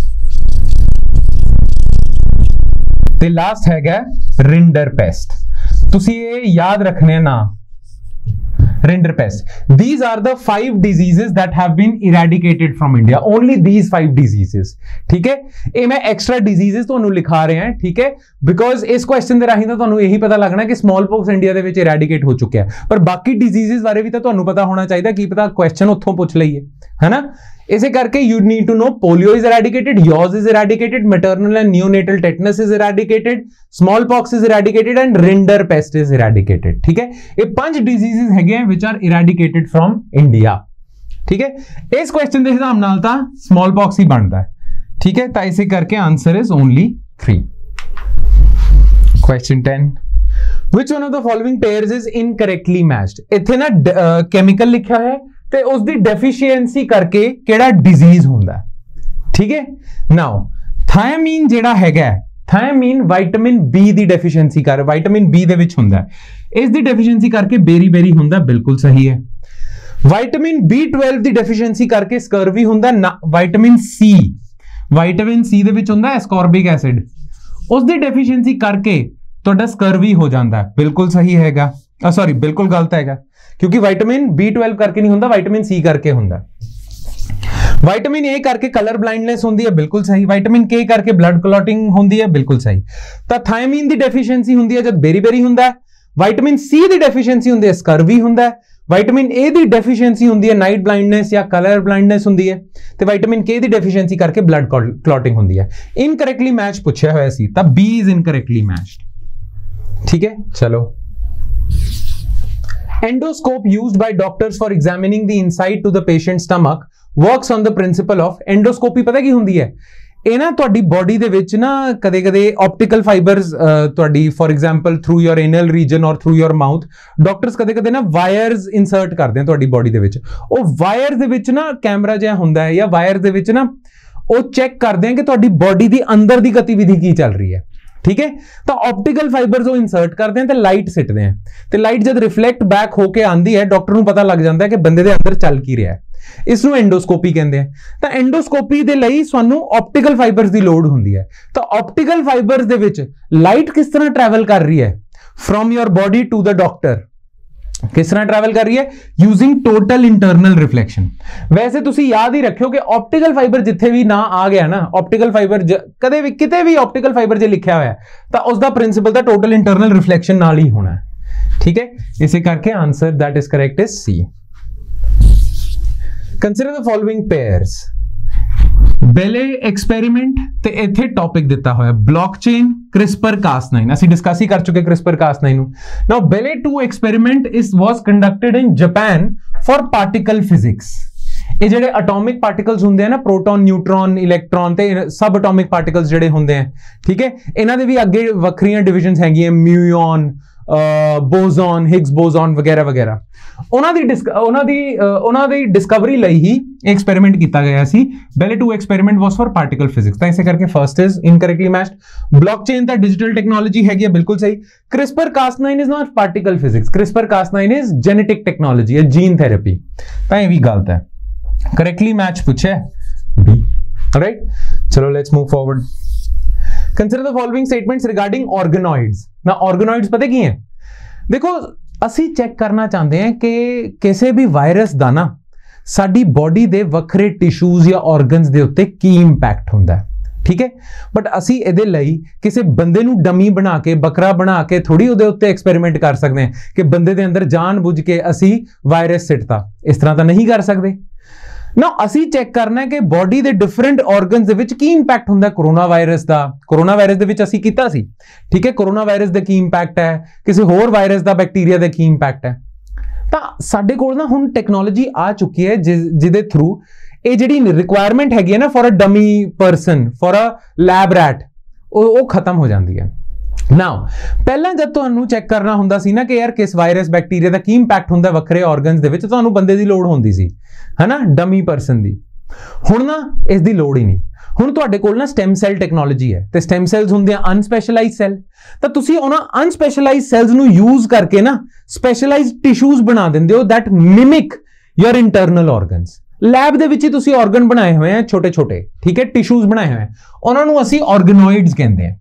ਤੇ ਲਾਸਟ ਹੈਗਾ ਰਿੰਡਰ ਪੈਸਟ। ਤੁਸੀਂ ਇਹ ਯਾਦ ਰੱਖਣੇ ਨਾ, Rinderpest. These are the five diseases that have been eradicated from India. Only these five diseases. ठीक है, ये मैं extra diseases ਤੁਹਾਨੂੰ ਲਿਖਾ ਰਿਹਾ ਹਾਂ, ठीक है, because ਇਸ question ਦੇ ਰਾਹੀਂ ਤਾਂ ਤੁਹਾਨੂੰ ਇਹੀ ਪਤਾ ਲੱਗਣਾ ਕਿ smallpox ਇੰਡੀਆ ਦੇ ਵਿੱਚ eradicate ਹੋ ਚੁੱਕਿਆ ਹੈ, ਪਰ ਬਾਕੀ diseases ਬਾਰੇ ਵੀ ਤਾਂ ਤੁਹਾਨੂੰ ਪਤਾ ਹੋਣਾ ਚਾਹੀਦਾ, ਕੀ ਪਤਾ question ਉੱਥੋਂ ਪੁੱਛ ਲਈਏ, है ना। इसे करके you need to know polio is eradicated, yaws is eradicated, maternal and neonatal tetanus is eradicated, smallpox is eradicated and rinderpest is eradicated। ठीक है, ये पांच diseases हैगे हैं which are eradicated from India। ठीक है, इस क्वेश्चन के हिसाब नाल तां smallpox ही बनता है। ठीक है, तो इसे करके answer is only three। Question ten, which one of the following pairs is incorrectly matched? इत्थे ना chemical लिखा है ਤੇ ਉਸ ਦੀ ਡੈਫੀਸ਼ੀਐਂਸੀ ਕਰਕੇ ਕਿਹੜਾ ਡਿਜ਼ੀਜ਼ ਹੁੰਦਾ ਹੈ। ਠੀਕ ਹੈ, ਨਾਓ ਥਾਇਮੀਨ ਜਿਹੜਾ ਹੈਗਾ, ਥਾਇਮੀਨ ਵਿਟਾਮਿਨ ਬੀ ਦੀ ਡੈਫੀਸ਼ੀਐਂਸੀ ਕਰ, ਵਿਟਾਮਿਨ ਬੀ ਦੇ ਵਿੱਚ ਹੁੰਦਾ, ਇਸ ਦੀ ਡੈਫੀਸ਼ੀਐਂਸੀ ਕਰਕੇ ਬੇਰੀ ਬੇਰੀ ਹੁੰਦਾ, ਬਿਲਕੁਲ ਸਹੀ ਹੈ। ਵਿਟਾਮਿਨ ਬੀ ਟਵੈਲਵ ਦੀ ਡੈਫੀਸ਼ੀਐਂਸੀ ਕਰਕੇ ਸਕਰਵੀ ਹੁੰਦਾ, ਵਿਟਾਮਿਨ ਸੀ, ਵਿਟਾਮਿਨ ਸੀ ਦੇ ਵਿੱਚ ਹੁੰਦਾ ਐਸਕੋਰਬਿਕ ਐਸਿਡ, ਉਸ ਦੀ ਡੈਫੀਸ਼ੀਐਂਸੀ ਕਰਕੇ ਤੁਹਾਡਾ ਸਕਰਵੀ ਹੋ ਜਾਂਦਾ, ਬਿਲकुल सही हैगा, सॉरी बिल्कुल गलत हैगा, क्योंकि विटामिन बी ट्वेल्व करके नहीं होता, विटामिन सी करके होता। विटामिन ए करके कलर ब्लाइंडनेस होती है, बिल्कुल सही। विटामिन के करके ब्लड क्लॉटिंग होती है, बिल्कुल सही। तो थायमीन की डेफिशिएंसी होती है जब बेरी बेरी होता है, विटामिन सी की डेफिशिएंसी होती है स्कर्वी होता है, विटामिन ए की डेफिशिएंसी होती है नाइट ब्लाइंडनेस या कलर ब्लाइंडनेस होती है, तो विटामिन के की डेफिशिएंसी करके ब्लड क्लॉटिंग होती है। इनकरेक्टली मैच पूछा हुआ सी, तब बी इज इनकरेक्टली मैच्ड। ठीक है, चलो। Endoscope used by doctors for examining the inside to the patient's stomach works on the principle of endoscopy। पता की होंदी है, ਇਹ ਨਾ ਤੁਹਾਡੀ ਬੋਡੀ ਦੇ ਵਿੱਚ ਨਾ ਕਦੇ ਕਦੇ ਆਪਟੀਕਲ ਫਾਈਬਰਸ ਤੁਹਾਡੀ for example through your anal region ਔਰ ਥਰੂ ਯੋਰ ਮਾਊਥ, ਡਾਕਟਰਸ ਕਦੇ ਕਦੇ ਨਾ ਵਾਇਰਸ ਇਨਸਰਟ ਕਰਦੇ ਆ ਤੁਹਾਡੀ ਬੋਡੀ ਦੇ ਵਿੱਚ। ਉਹ ਵਾਇਰ ਦੇ ਵਿੱਚ ਨਾ ਕੈਮਰਾ ਜਿਹਾ ਹੁੰਦਾ ਹੈ, ਜਾਂ ਵਾਇਰ ਦੇ ਵਿੱਚ ਨਾ ਉਹ ਚੈੱਕ ਕਰਦੇ ਆ ਕਿ ਤੁਹਾਡੀ ਬੋਡੀ ਦੀ ਅੰਦਰ ਦੀ ਗਤੀਵਿਧੀ ਕੀ ਚੱਲ ਰਹੀ ਹੈ। ठीक है, तो ऑप्टिकल फाइबर्स वो इंसर्ट करते हैं तो लाइट सिटते हैं, तो लाइट जब रिफ्लेक्ट बैक होके आंदी है, डॉक्टर को पता लग जाता है कि बंदे दे अंदर चल की रहा है। इसनू एंडोस्कोपी कहते हैं। तो एंडोस्कोपी दे लई सानू ऑप्टिकल फाइबर्स की लोड होंदी है। तो ऑप्टिकल फाइबर्स दे विच लाइट किस तरह ट्रैवल कर रही है from your body to the doctor, किस तरह ट्रैवल कर रही है, यूजिंग टोटल इंटरनल रिफ्लेक्शन। वैसे तुसी याद ही रखियो कि ऑप्टिकल फाइबर जिथे भी ना आ गया ना, ऑप्टिकल फाइबर कदे भी किते भी ऑप्टिकल फाइबर जे लिखा हुआ है तो उसका प्रिंसिपल तो टोटल इंटरनल रिफ्लेक्शन नाल ही होना है। ठीक है, इसे करके answer that is correct is C. Consider the following pairs, Belle experiment ते इथे टॉपिक दिता होया ब्लॉकचेन क्रिस्पर कास नाइन, ਅਸੀਂ डिस्कस ही कर चुके क्रिस्पर कास नाइन ਨੂੰ। Now Belle two experiment is was conducted in Japan for particle physics. ਇਹ ਜਿਹੜੇ ਐਟੋਮਿਕ ਪਾਰਟੀਕਲਸ ਹੁੰਦੇ ਆ ਨਾ, ਪ੍ਰੋਟੋਨ, ਨਿਊਟਰੋਨ, ਇਲੈਕਟ੍ਰੋਨ ਤੇ ਸਬ ਐਟੋਮਿਕ ਪਾਰਟੀਕਲਸ ਜਿਹੜੇ ਹੁੰਦੇ ਆ, ਠੀਕ ਹੈ, ਇਹਨਾਂ ਦੇ ਵੀ ਅੱਗੇ ਵੱਖਰੀਆਂ ਡਿਵੀਜ਼ਨਸ ਹੈਗੀਆਂ, ਮਿਊਨ, ਬੋਜ਼ੋਨ, ਹਿਗਸ ਬੋਜ਼ੋਨ ਵਗੈਰਾ ਵਗੈਰਾ। ਉਹਨਾਂ ਦੀ ਉਹਨਾਂ ਦੀ ਉਹਨਾਂ ਦੀ ਡਿਸਕਵਰੀ ਲਈ ਹੀ ਐਕਸਪੈਰੀਮੈਂਟ ਕੀਤਾ ਗਿਆ ਸੀ। Belle two experiment was for particle physics, तो ऐसे करके first is incorrectly matched. Blockchain ता डिजिटल टेक्नोलॉजी हैगी है, बिल्कुल सही। CRISPR Cas nine is not particle physics, CRISPR Cas nine is genetic technology, है जीन थेरेपी, तो ये भी गलत है। करेक्टली मैच पूछे बी, राइट। चलो let's move forward. Consider the following statements regarding organoids. ना ऑर्गेनॉइड्स पता की है, देखो ਅਸੀਂ ਚੈੱਕ ਕਰਨਾ ਚਾਹੁੰਦੇ ਹਾਂ ਕਿ ਕਿਸੇ ਵੀ ਵਾਇਰਸ ਦਾ ਨਾ ਸਾਡੀ ਬੋਡੀ ਦੇ ਵੱਖਰੇ ਟਿਸ਼ੂਜ਼ ਜਾਂ ਆਰਗਨਸ ਦੇ ਉੱਤੇ ਕੀ ਇੰਪੈਕਟ ਹੁੰਦਾ ਹੈ, ਠੀਕ ਹੈ। ਬਟ ਅਸੀਂ ਇਹਦੇ ਲਈ ਕਿਸੇ ਬੰਦੇ ਨੂੰ ਡਮੀ ਬਣਾ ਕੇ, ਬੱਕਰਾ ਬਣਾ ਕੇ ਥੋੜੀ ਉਹਦੇ ਉੱਤੇ ਐਕਸਪੈਰੀਮੈਂਟ ਕਰ ਸਕਦੇ ਹਾਂ ਕਿ ਬੰਦੇ ਦੇ ਅੰਦਰ ਜਾਣ ਬੁੱਝ ਕੇ ਅਸੀਂ ਵਾਇਰਸ ਸਿੱਟਤਾ, ਇਸ ਤਰ੍ਹਾਂ ਤਾਂ ਨਹੀਂ ਕਰ ਸਕਦੇ ਨਾ। ਅਸੀਂ ਚੈੱਕ ਕਰਨਾ ਹੈ ਕਿ ਬੋਡੀ ਦੇ ਡਿਫਰੈਂਟ ਆਰਗਨਸ ਦੇ ਵਿੱਚ ਕੀ ਇੰਪੈਕਟ ਹੁੰਦਾ ਕੋਰੋਨਾ ਵਾਇਰਸ ਦਾ। ਕੋਰੋਨਾ ਵਾਇਰਸ ਦੇ ਵਿੱਚ ਅਸੀਂ ਕੀਤਾ ਸੀ, ਠੀਕ ਹੈ, ਕੋਰੋਨਾ ਵਾਇਰਸ ਦਾ ਕੀ ਇੰਪੈਕਟ ਹੈ, ਕਿਸੇ ਹੋਰ ਵਾਇਰਸ ਦਾ, ਬੈਕਟੀਰੀਆ ਦਾ ਕੀ ਇੰਪੈਕਟ ਹੈ। ਤਾਂ ਸਾਡੇ ਕੋਲ ਨਾ ਹੁਣ ਟੈਕਨੋਲੋਜੀ ਆ ਚੁੱਕੀ ਹੈ ਜਿਹਦੇ ਥਰੂ ਇਹ ਜਿਹੜੀ ਰਿਕੁਆਇਰਮੈਂਟ ਹੈਗੀ ਹੈ ਨਾ for a dummy person, for a lab rat, ਉਹ ਖਤਮ ਹੋ ਜਾਂਦੀ ਹੈ। ਨਾਓ ਪਹਿਲਾਂ ਜਦ ਤੁਹਾਨੂੰ ਚੈੱਕ ਕਰਨਾ ਹੁੰਦਾ ਸੀ ਨਾ ਕਿ ਯਾਰ ਕਿਸ ਵਾਇਰਸ, ਬੈਕਟੀਰੀਆ ਦਾ ਕੀ ਇੰਪੈਕਟ ਹੁੰਦਾ ਵੱਖਰੇ ਆਰਗਨਸ ਦੇ ਵਿੱਚ, ਤੁਹਾਨੂੰ ਬੰਦੇ ਦੀ ਲੋੜ ਹੁੰਦੀ ਸੀ, ਹੈ ਨਾ, ਡਮੀ ਪਰਸਨ ਦੀ। ਹੁਣ ਨਾ ਇਸ ਦੀ ਲੋੜ ਹੀ ਨਹੀਂ। ਹੁਣ ਤੁਹਾਡੇ ਕੋਲ ਨਾ ਸਟੈਮ ਸੈਲ ਟੈਕਨੋਲੋਜੀ ਹੈ, ਤੇ ਸਟੈਮ ਸੈਲਸ ਹੁੰਦੇ ਆ ਅਨਸਪੈਸ਼ਲਾਈਜ਼ਡ ਸੈਲ। ਤਾਂ ਤੁਸੀਂ ਉਹਨਾਂ ਅਨਸਪੈਸ਼ਲਾਈਜ਼ਡ ਸੈਲਸ ਨੂੰ ਯੂਜ਼ ਕਰਕੇ ਨਾ ਸਪੈਸ਼ਲਾਈਜ਼ਡ ਟਿਸ਼ੂਜ਼ ਬਣਾ ਦਿੰਦੇ ਹੋ that mimic your internal organs. Lab ਦੇ ਵਿੱਚ ਹੀ ਤੁਸੀਂ ਆਰਗਨ ਬਣਾਏ ਹੋਏ ਆ ਛੋਟੇ ਛੋਟੇ, ਠੀਕ ਹੈ, ਟਿਸ਼ੂਜ਼ ਬਣਾਏ ਹੋਏ ਆ, ਉਹਨਾਂ ਨੂੰ ਅਸੀਂ ਆਰਗेनॉइड्स ਕਹਿੰਦੇ ਆ।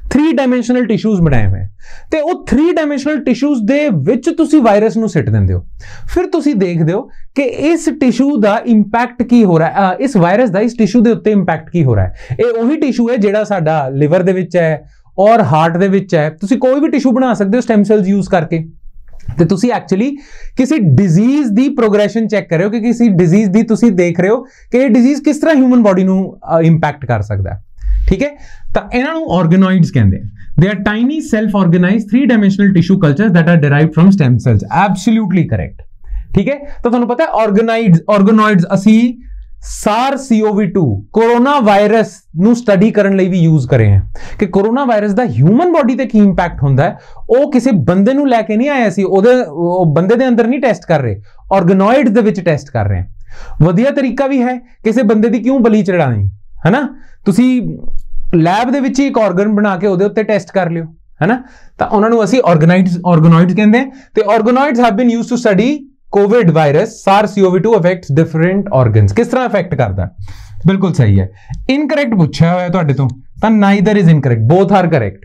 थ्री डायमेंशनल टिश्यूज बनाए हुए ते वो थ्री डायमेंशनल टिश्यूज दे विच तुसी वायरस नूं सिट दिंदे हो, फिर तुसी देखदे हो कि इस टिश्यू दा इंपैक्ट की हो रहा है, इस वायरस दा इस टिश्यू दे उत्ते इंपैक्ट की हो रहा है। ये वही टिश्यू है जिहड़ा साडा लिवर दे विच है और हार्ट दे विच है। तुसी कोई भी टिश्यू बना सकते हो स्टेम सेल्स यूज करके, तो तुसी एक्चुअली किसी डिजीज दी प्रोग्रेशन चेक कर रहे हो कि किसी डिजीज दी तुसी देख रहे हो कि ये डिजीज किस तरह ह्यूमन बॉडी नूं इंपैक्ट कर सकता है। ठीक है, तो इन्हां नूं ऑर्गेनॉइड्स कहंदे हैं। They are tiny self organised three dimensional tissue cultures that are derived from stem cells. Absolutely correct. ठीक है, तो तुहानूं पता है ऑर्गेनाइड्स ऑर्गेनॉइड्स असी SARS C O V two corona virus नूं स्टडी करन लई भी यूज करे हैं कि कोरोना वायरस दा ह्यूमन बॉडी ते की इंपैक्ट हुंदा है। वो किसी बंदे नूं लैके नहीं आया सी, ओदे बंदे दे अंदर नहीं टेस्ट कर रहे, ऑर्गेनॉइड्स दे विच टेस्ट कर रहे हैं। वधिया तरीका भी है किसी बंदे दी क्यों बली चढ़ानी, है ना, तुसी लैब दे विच एक ऑर्गन बना के ओदे उत्ते टेस्ट कर लियो, है ना। तो उन्हां नूं असीं ऑर्गेनाइड्स ऑर्गेनॉइड्स कहंदे हैं ते organoids have been used to study covid virus SARS C O V two affects different organs. किस तरह अफेक्ट करता है, बिल्कुल सही है। इनकरेक्ट पूछा हुआ है तुहाडे तो, तां neither is incorrect, both are correct.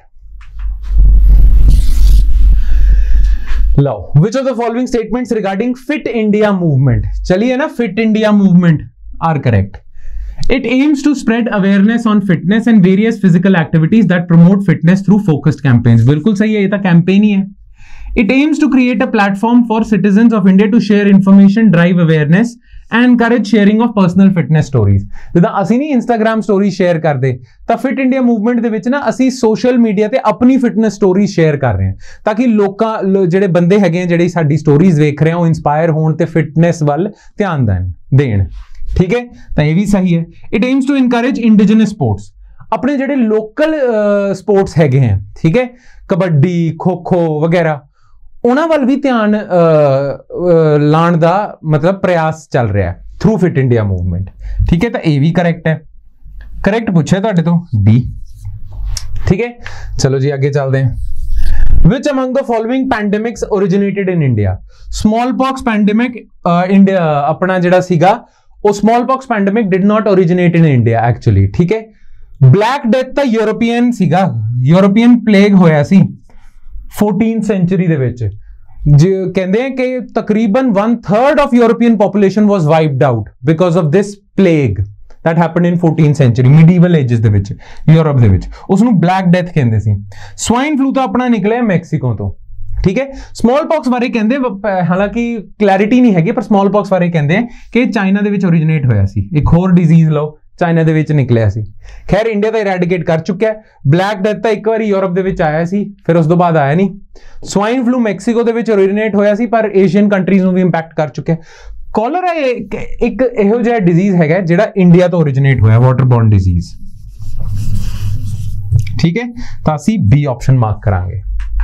लो, which of the following statements regarding fit India movement, चलिए ना, fit India movement are correct. It aims to spread awareness on fitness and various physical activities that promote fitness through focused campaigns। बिल्कुल सही है, ये तो campaign ही है। It aims to create a platform for citizens of India to share information, drive awareness and encourage sharing of personal fitness stories। जिदा असी नहीं Instagram stories share करते, तो फिट इंडिया मूवमेंट दे विच ना असी सोशल मीडिया ते अपनी फिटनेस स्टोरी शेयर कर रहे हैं ताकि लोकां ਜਿਹੜੇ ਬੰਦੇ ਹੈਗੇ ਆ ਜਿਹੜੇ ਸਾਡੀ स्टोरीज ਵੇਖ ਰਹੇ ਆ ਉਹ इंस्पायर होण ते फिटनेस ਵੱਲ ਧਿਆਨ ਦੇਣ ਦੇਣ ठीक है, तो यह भी सही है। It aims to encourage indigenous sports, अपने ਜਿਹੜੇ लोकल स्पोर्ट्स हैगे हैं, ठीक है, कबड्डी खो खो वगैरह, उन्हां ਵੱਲ भी ध्यान लाण दा मतलब प्रयास चल रहा है थ्रू फिट इंडिया मूवमेंट। ठीक है, तो यह भी करेक्ट है। करेक्ट पूछा तुहाडे तो डी। ठीक है, चलो जी आगे चलते हैं। Which among the following pandemics originated in India? Smallpox pandemic India अपना जिहड़ा सीगा वो smallpox pandemic did not originate in India actually। ठीक है, ब्लैक डेथ ਤਾਂ यूरोपियन ਸੀਗਾ, यूरोपियन प्लेग ਹੋਇਆ ਸੀ फोर्टीन सेंचुरी ਦੇ ਵਿੱਚ। जो ਕਹਿੰਦੇ हैं कि तकरीबन one third of European population was wiped out because of this plague that happened in fourteen century medieval ages ਦੇ ਵਿੱਚ यूरोप ਦੇ ਵਿੱਚ। ਉਸ ਨੂੰ ब्लैक डेथ ਕਹਿੰਦੇ ਸੀ। स्वाइन फ्लू ਤਾਂ ਆਪਣਾ ਨਿਕਲਿਆ मैक्सिको ਤੋਂ। ठीक है, स्मॉल पॉक्स बारे कहंदे, हालांकि क्लैरिटी नहीं हैगी, पर स्मॉल पॉक्स बारे कहंदे कि चाइना दे विच ओरिजिनेट होया सी। एक होर डिजीज लो चाइना दे विच निकलिया सी। खैर इंडिया तो इरेडिकेट कर चुका है। ब्लैक डेथ तो एक बार यूरोप दे विच आया सी, फिर उस तो बाद आया नहीं। स्वाइन फ्लू मैक्सिको दे विच ओरिजिनेट होया सी, पर एशियन कंट्रीज नूं भी इंपैक्ट कर चुका है। कॉलरा एक इहो जिहा डिजीज हैगा जिहड़ा इंडिया तो ओरिजिनेट होया, वाटरबॉर्न डिजीज। ठीक है, तो असीं बी ऑप्शन मार्क करांगे।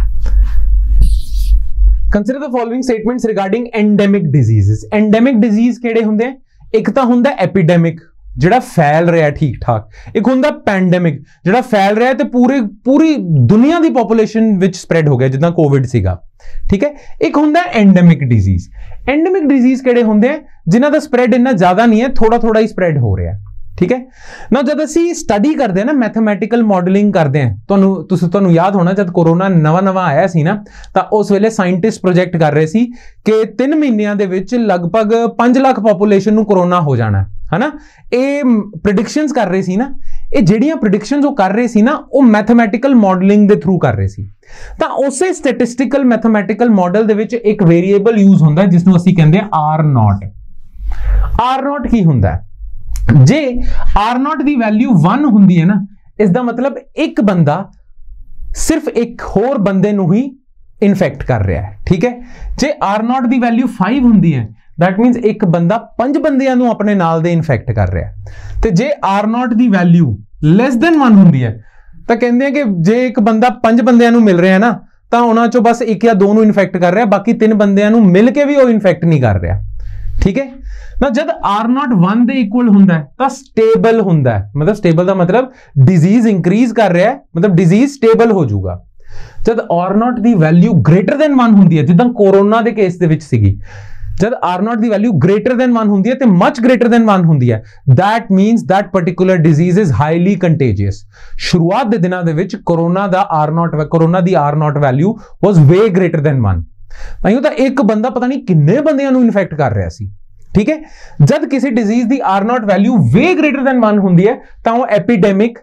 Consider the following statements regarding endemic diseases। endemic disease ਕਿਹੜੇ ਹੁੰਦੇ ਆ? ਇੱਕ ਤਾਂ ਹੁੰਦਾ epidemic ਜਿਹੜਾ ਫੈਲ ਰਿਹਾ ਠੀਕ ਠਾਕ, ਇੱਕ ਹੁੰਦਾ ਪੈਂਡੈਮਿਕ ਜਿਹੜਾ ਫੈਲ ਰਿਹਾ ਤੇ ਪੂਰੇ ਪੂਰੀ ਦੁਨੀਆ ਦੀ ਪੋਪੂਲੇਸ਼ਨ ਵਿੱਚ ਸਪਰੈਡ ਹੋ ਗਿਆ ਜਿੱਦਾਂ ਕੋਵਿਡ ਸੀਗਾ। ਠੀਕ ਹੈ, ਇੱਕ ਹੁੰਦਾ ਐਂਡੈਮਿਕ ਡਿਜ਼ੀਜ਼। ਐਂਡੈਮਿਕ ਡਿਜ਼ੀਜ਼ ਕਿਹੜੇ ਹੁੰਦੇ ਆ? ਜਿਨ੍ਹਾਂ ਦਾ ਸਪਰੈਡ ਇੰਨਾ ਜ਼ਿਆਦਾ ਨਹੀਂ ਹੈ, ਥੋੜਾ ਥੋੜਾ ਹੀ ਸਪਰੈਡ ਹੋ ਰਿਹਾ। ठीक है ना, जब असी स्टडी करते हैं ना, मैथमैटिकल मॉडलिंग करते हैं, तुहानू तुसी तुहानू याद होना जब कोरोना नवा नवा आया सी ना, तो उस वेले साइंटिस्ट प्रोजेक्ट कर रहे सी कि तीन महीनों के विच लगभग पांच लाख पॉपुलेशन नू कोरोना हो जाना है ना। ये प्रिडिक्शंस कर रहे सी ना, ये ਜਿਹੜੀਆਂ प्रिडिक्शंस वो कर रहे सी ना, वो मैथमैटिकल मॉडलिंग दे थ्रू कर रहे सी। तो उसे स्टैटिस्टिकल मैथमैटिकल मॉडल दे विच एक वेरिएबल यूज होंदा है जिसनू असी कहंदे आर नॉट। आर नॉट की हुंदा है? जे आर नॉट की वैल्यू वन हुंदी है ना, इसका मतलब एक बंदा सिर्फ एक होर बंदे नू ही इन्फेक्ट कर रहा है। ठीक है, जे आर नॉट की वैल्यू फाइव हुंदी है, दैट मीनस एक बंदा पंज बंदियां नू अपने नाल दे इन्फेक्ट कर रहा है। तो जे आर नॉट की वैल्यू लैस देन वन हुंदी है, तो कहते हैं कि जे एक बंदा पंज बंदियां नू मिल रहा है ना, तो उन्हां चों बस एक या दो नू इन्फेक्ट कर रहा है, बाकी तीन बंदियां नू मिल के भी वो इन्फेक्ट नहीं कर रहा। ठीक है ना, जब आर नॉट वन दे इक्वल हुंदा है तो स्टेबल हुंदा है। मतलब स्टेबल का मतलब डिजीज इंक्रीज कर रहा है, मतलब डिजीज स्टेबल हो जाऊगा। जब आर नॉट की वैल्यू ग्रेटर देन वन हुंदी है, जिद्दां कोरोना के केस दे विच सीगी, जब आर नॉट की वैल्यू ग्रेटर देन वन होंगी है तो मच ग्रेटर देन वन होंगी है, that means that particular disease is highly contagious. शुरुआत के दिनों के विच कोरोना दा आर नॉट कोरोना दी R naught value was way greater than one. ताइयों तो एक बंदा पता नहीं किन्ने बंदियां नूं इन्फेक्ट कर रहा सी, ठीक है। जब किसी डिजीज की R naught value way greater than one होंगी है तो वो एपीडेमिक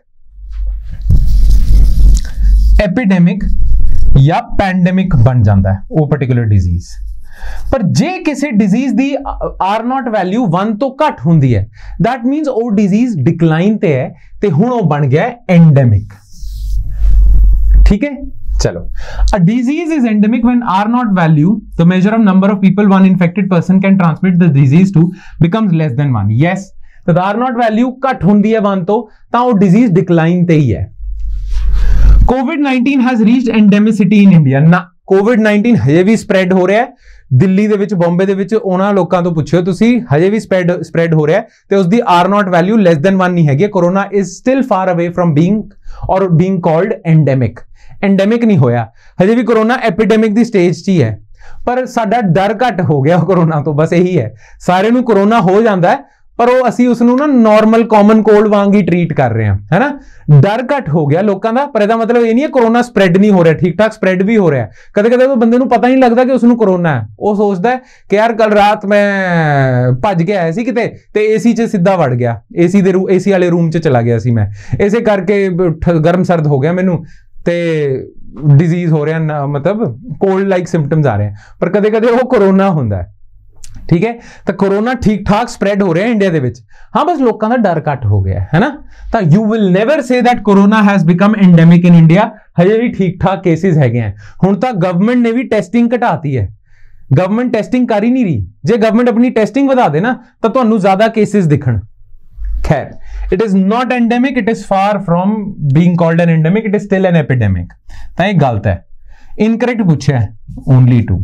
एपीडेमिक या पैंडेमिक बन जाता है वो पर्टिकुलर डिजीज। पर जे किसी डिजीज की आर नॉट वैल्यू वन तो घट होंगी है, दैट मीनस वो डिजीज डिक्लाइन ते है ते हुण वो बन गया एंडेमिक, ठीक है। चलो, a disease is endemic when R naught value, the measure of number of people one infected person can transmit the disease to, becomes less than one. Yes, तो R naught value घट होंदी है one तो ता वो disease decline ते ही है। COVID nineteen has reached endemicity in India। ना कोविड नाइनटीन हजे भी स्प्रेड हो रहा है दिल्ली ਦੇ ਵਿੱਚ ਬੰਬੇ ਦੇ ਵਿੱਚ, ਉਹਨਾਂ ਲੋਕਾਂ ਤੋਂ ਪੁੱਛਿਓ ਤੁਸੀਂ, ਹਜੇ ਵੀ ਸਪਰੈਡ ਸਪਰੈਡ ਹੋ ਰਿਹਾ ਤੇ ਉਸ ਦੀ R naught value less than one ਨਹੀਂ ਹੈਗੀ। Corona is still far away from being or being called endemic. Endemic ਨਹੀਂ ਹੋਇਆ ਹਜੇ ਵੀ, ਕੋਰੋਨਾ ਐਪੀਡੈਮਿਕ ਦੀ ਸਟੇਜ 'ਚ ਹੀ ਹੈ, ਪਰ ਸਾਡਾ ਡਰ ਘੱਟ ਹੋ ਗਿਆ ਕੋਰੋਨਾ ਤੋਂ, ਬਸ ਇਹੀ ਹੈ। ਸਾਰੇ ਨੂੰ ਕੋਰੋਨਾ ਹੋ ਜਾਂਦਾ ਹੈ पर वो असी उसनू ना नॉर्मल कॉमन कोल्ड वांग ही ट्रीट कर रहे हैं, है ना। डर घट हो गया लोगों का, पर इसका मतलब ये नहीं है कोरोना स्प्रेड नहीं हो रहा, ठीक ठाक स्प्रेड भी हो रहा है। कदे कदे तो बंदे नू पता नहीं लगता कि उसनू कोरोना है, वो सोचता है कि यार कल रात मैं भज के आया सी किते ते एसी च सीधा वड़ गया, एसी दे रू एसी वाले रूम च चला गया सी मैं, इसे करके गर्म सर्द हो गया मैनू ते डिजीज हो रहा है, मतलब कोल्ड लाइक सिम्पटम्स आ रहे हैं, पर कदे कदे वो कोरोना होंदा है, ठीक है। तो कोरोना ठीक ठाक स्प्रेड हो रहा है इंडिया दे विच, हाँ बस लोगों का डर घट हो गया है ना। तो you will never say that corona has become endemic in India, हजे भी ठीक ठाक केसेस हैगे हैं। हुण तां गवर्नमेंट ने भी टेस्टिंग घटाती है, गवर्नमेंट टेस्टिंग कर ही नहीं रही, जे गवर्नमेंट अपनी टेस्टिंग वधा दे ना तो तुहानूं ज्यादा केसेस दिखण। खैर, it is not endemic, it is far from being called an endemic, it is still an epidemic. तां ये गलत है, इनकरेक्ट पूछा है only two.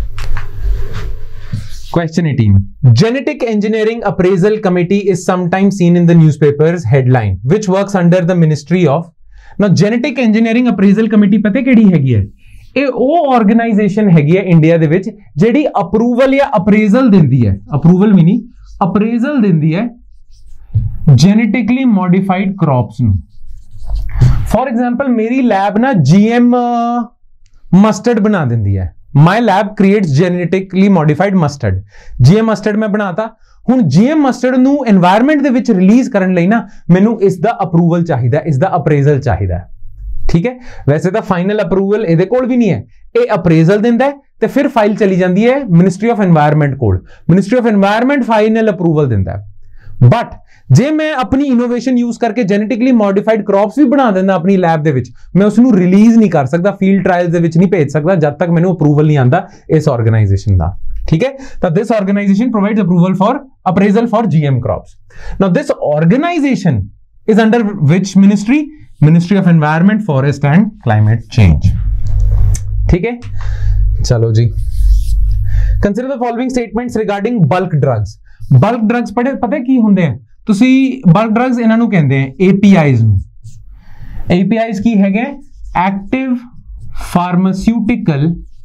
Question eighteen. Genetic Engineering Appraisal Committee is sometimes seen in the newspapers headline, which works under the Ministry of. Now, Genetic Engineering Appraisal Committee पता केड़ी हैगी है? ये वो organization हैगी है इंडिया दे विच जेडी approval या appraisal दिंदी है, approval भी नहीं, appraisal दिंदी है genetically modified crops नूं। For example, मेरी lab ना G M mustard बना दिंदी है। My lab creates genetically modified mustard, G M mustard मैं बनाता। हुण G M mustard नूं environment दे विच रिलीज करन लई ना मैनू इसदा अप्रूवल चाहिदा, इसदा अप्रेजल चाहिदा, ठीक है। वैसे तो फाइनल अप्रूवल इहदे कोल भी नहीं है, ये अप्रेजल दिंदा है ते फिर फाइल चली जाती है मिनिस्ट्री ऑफ एनवायरमेंट कोल, ministry of environment final approval दिंदा है। बट जे मैं अपनी इनोवेशन यूज करके जेनेटिकली मॉडिफाइड क्रॉप्स भी बना देना अपनी लैब दे विच, मैं उसनू रिलीज नहीं कर सकता, फील्ड ट्रायल्स दे विच नहीं भेज सकता जब तक मैनू अप्रूवल नहीं आंदा इस ऑर्गेनाइजेशन दा, ठीक है। तो this organization provides approval for appraisal for GM crops. Now this organization is under which ministry? Ministry of environment, forest and climate change, ठीक है। चलो जी, consider the following statements regarding bulk drugs. Bulk drugs पढ़े पता की होंदे हैं ਤੁਸੀਂ? बल्क ड्रग्स इन्हां नूं कहंदे हैं एपीआईज नूं। एपीआईज की हैगे? Active pharmaceutical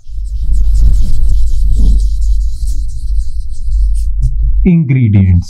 ingredients.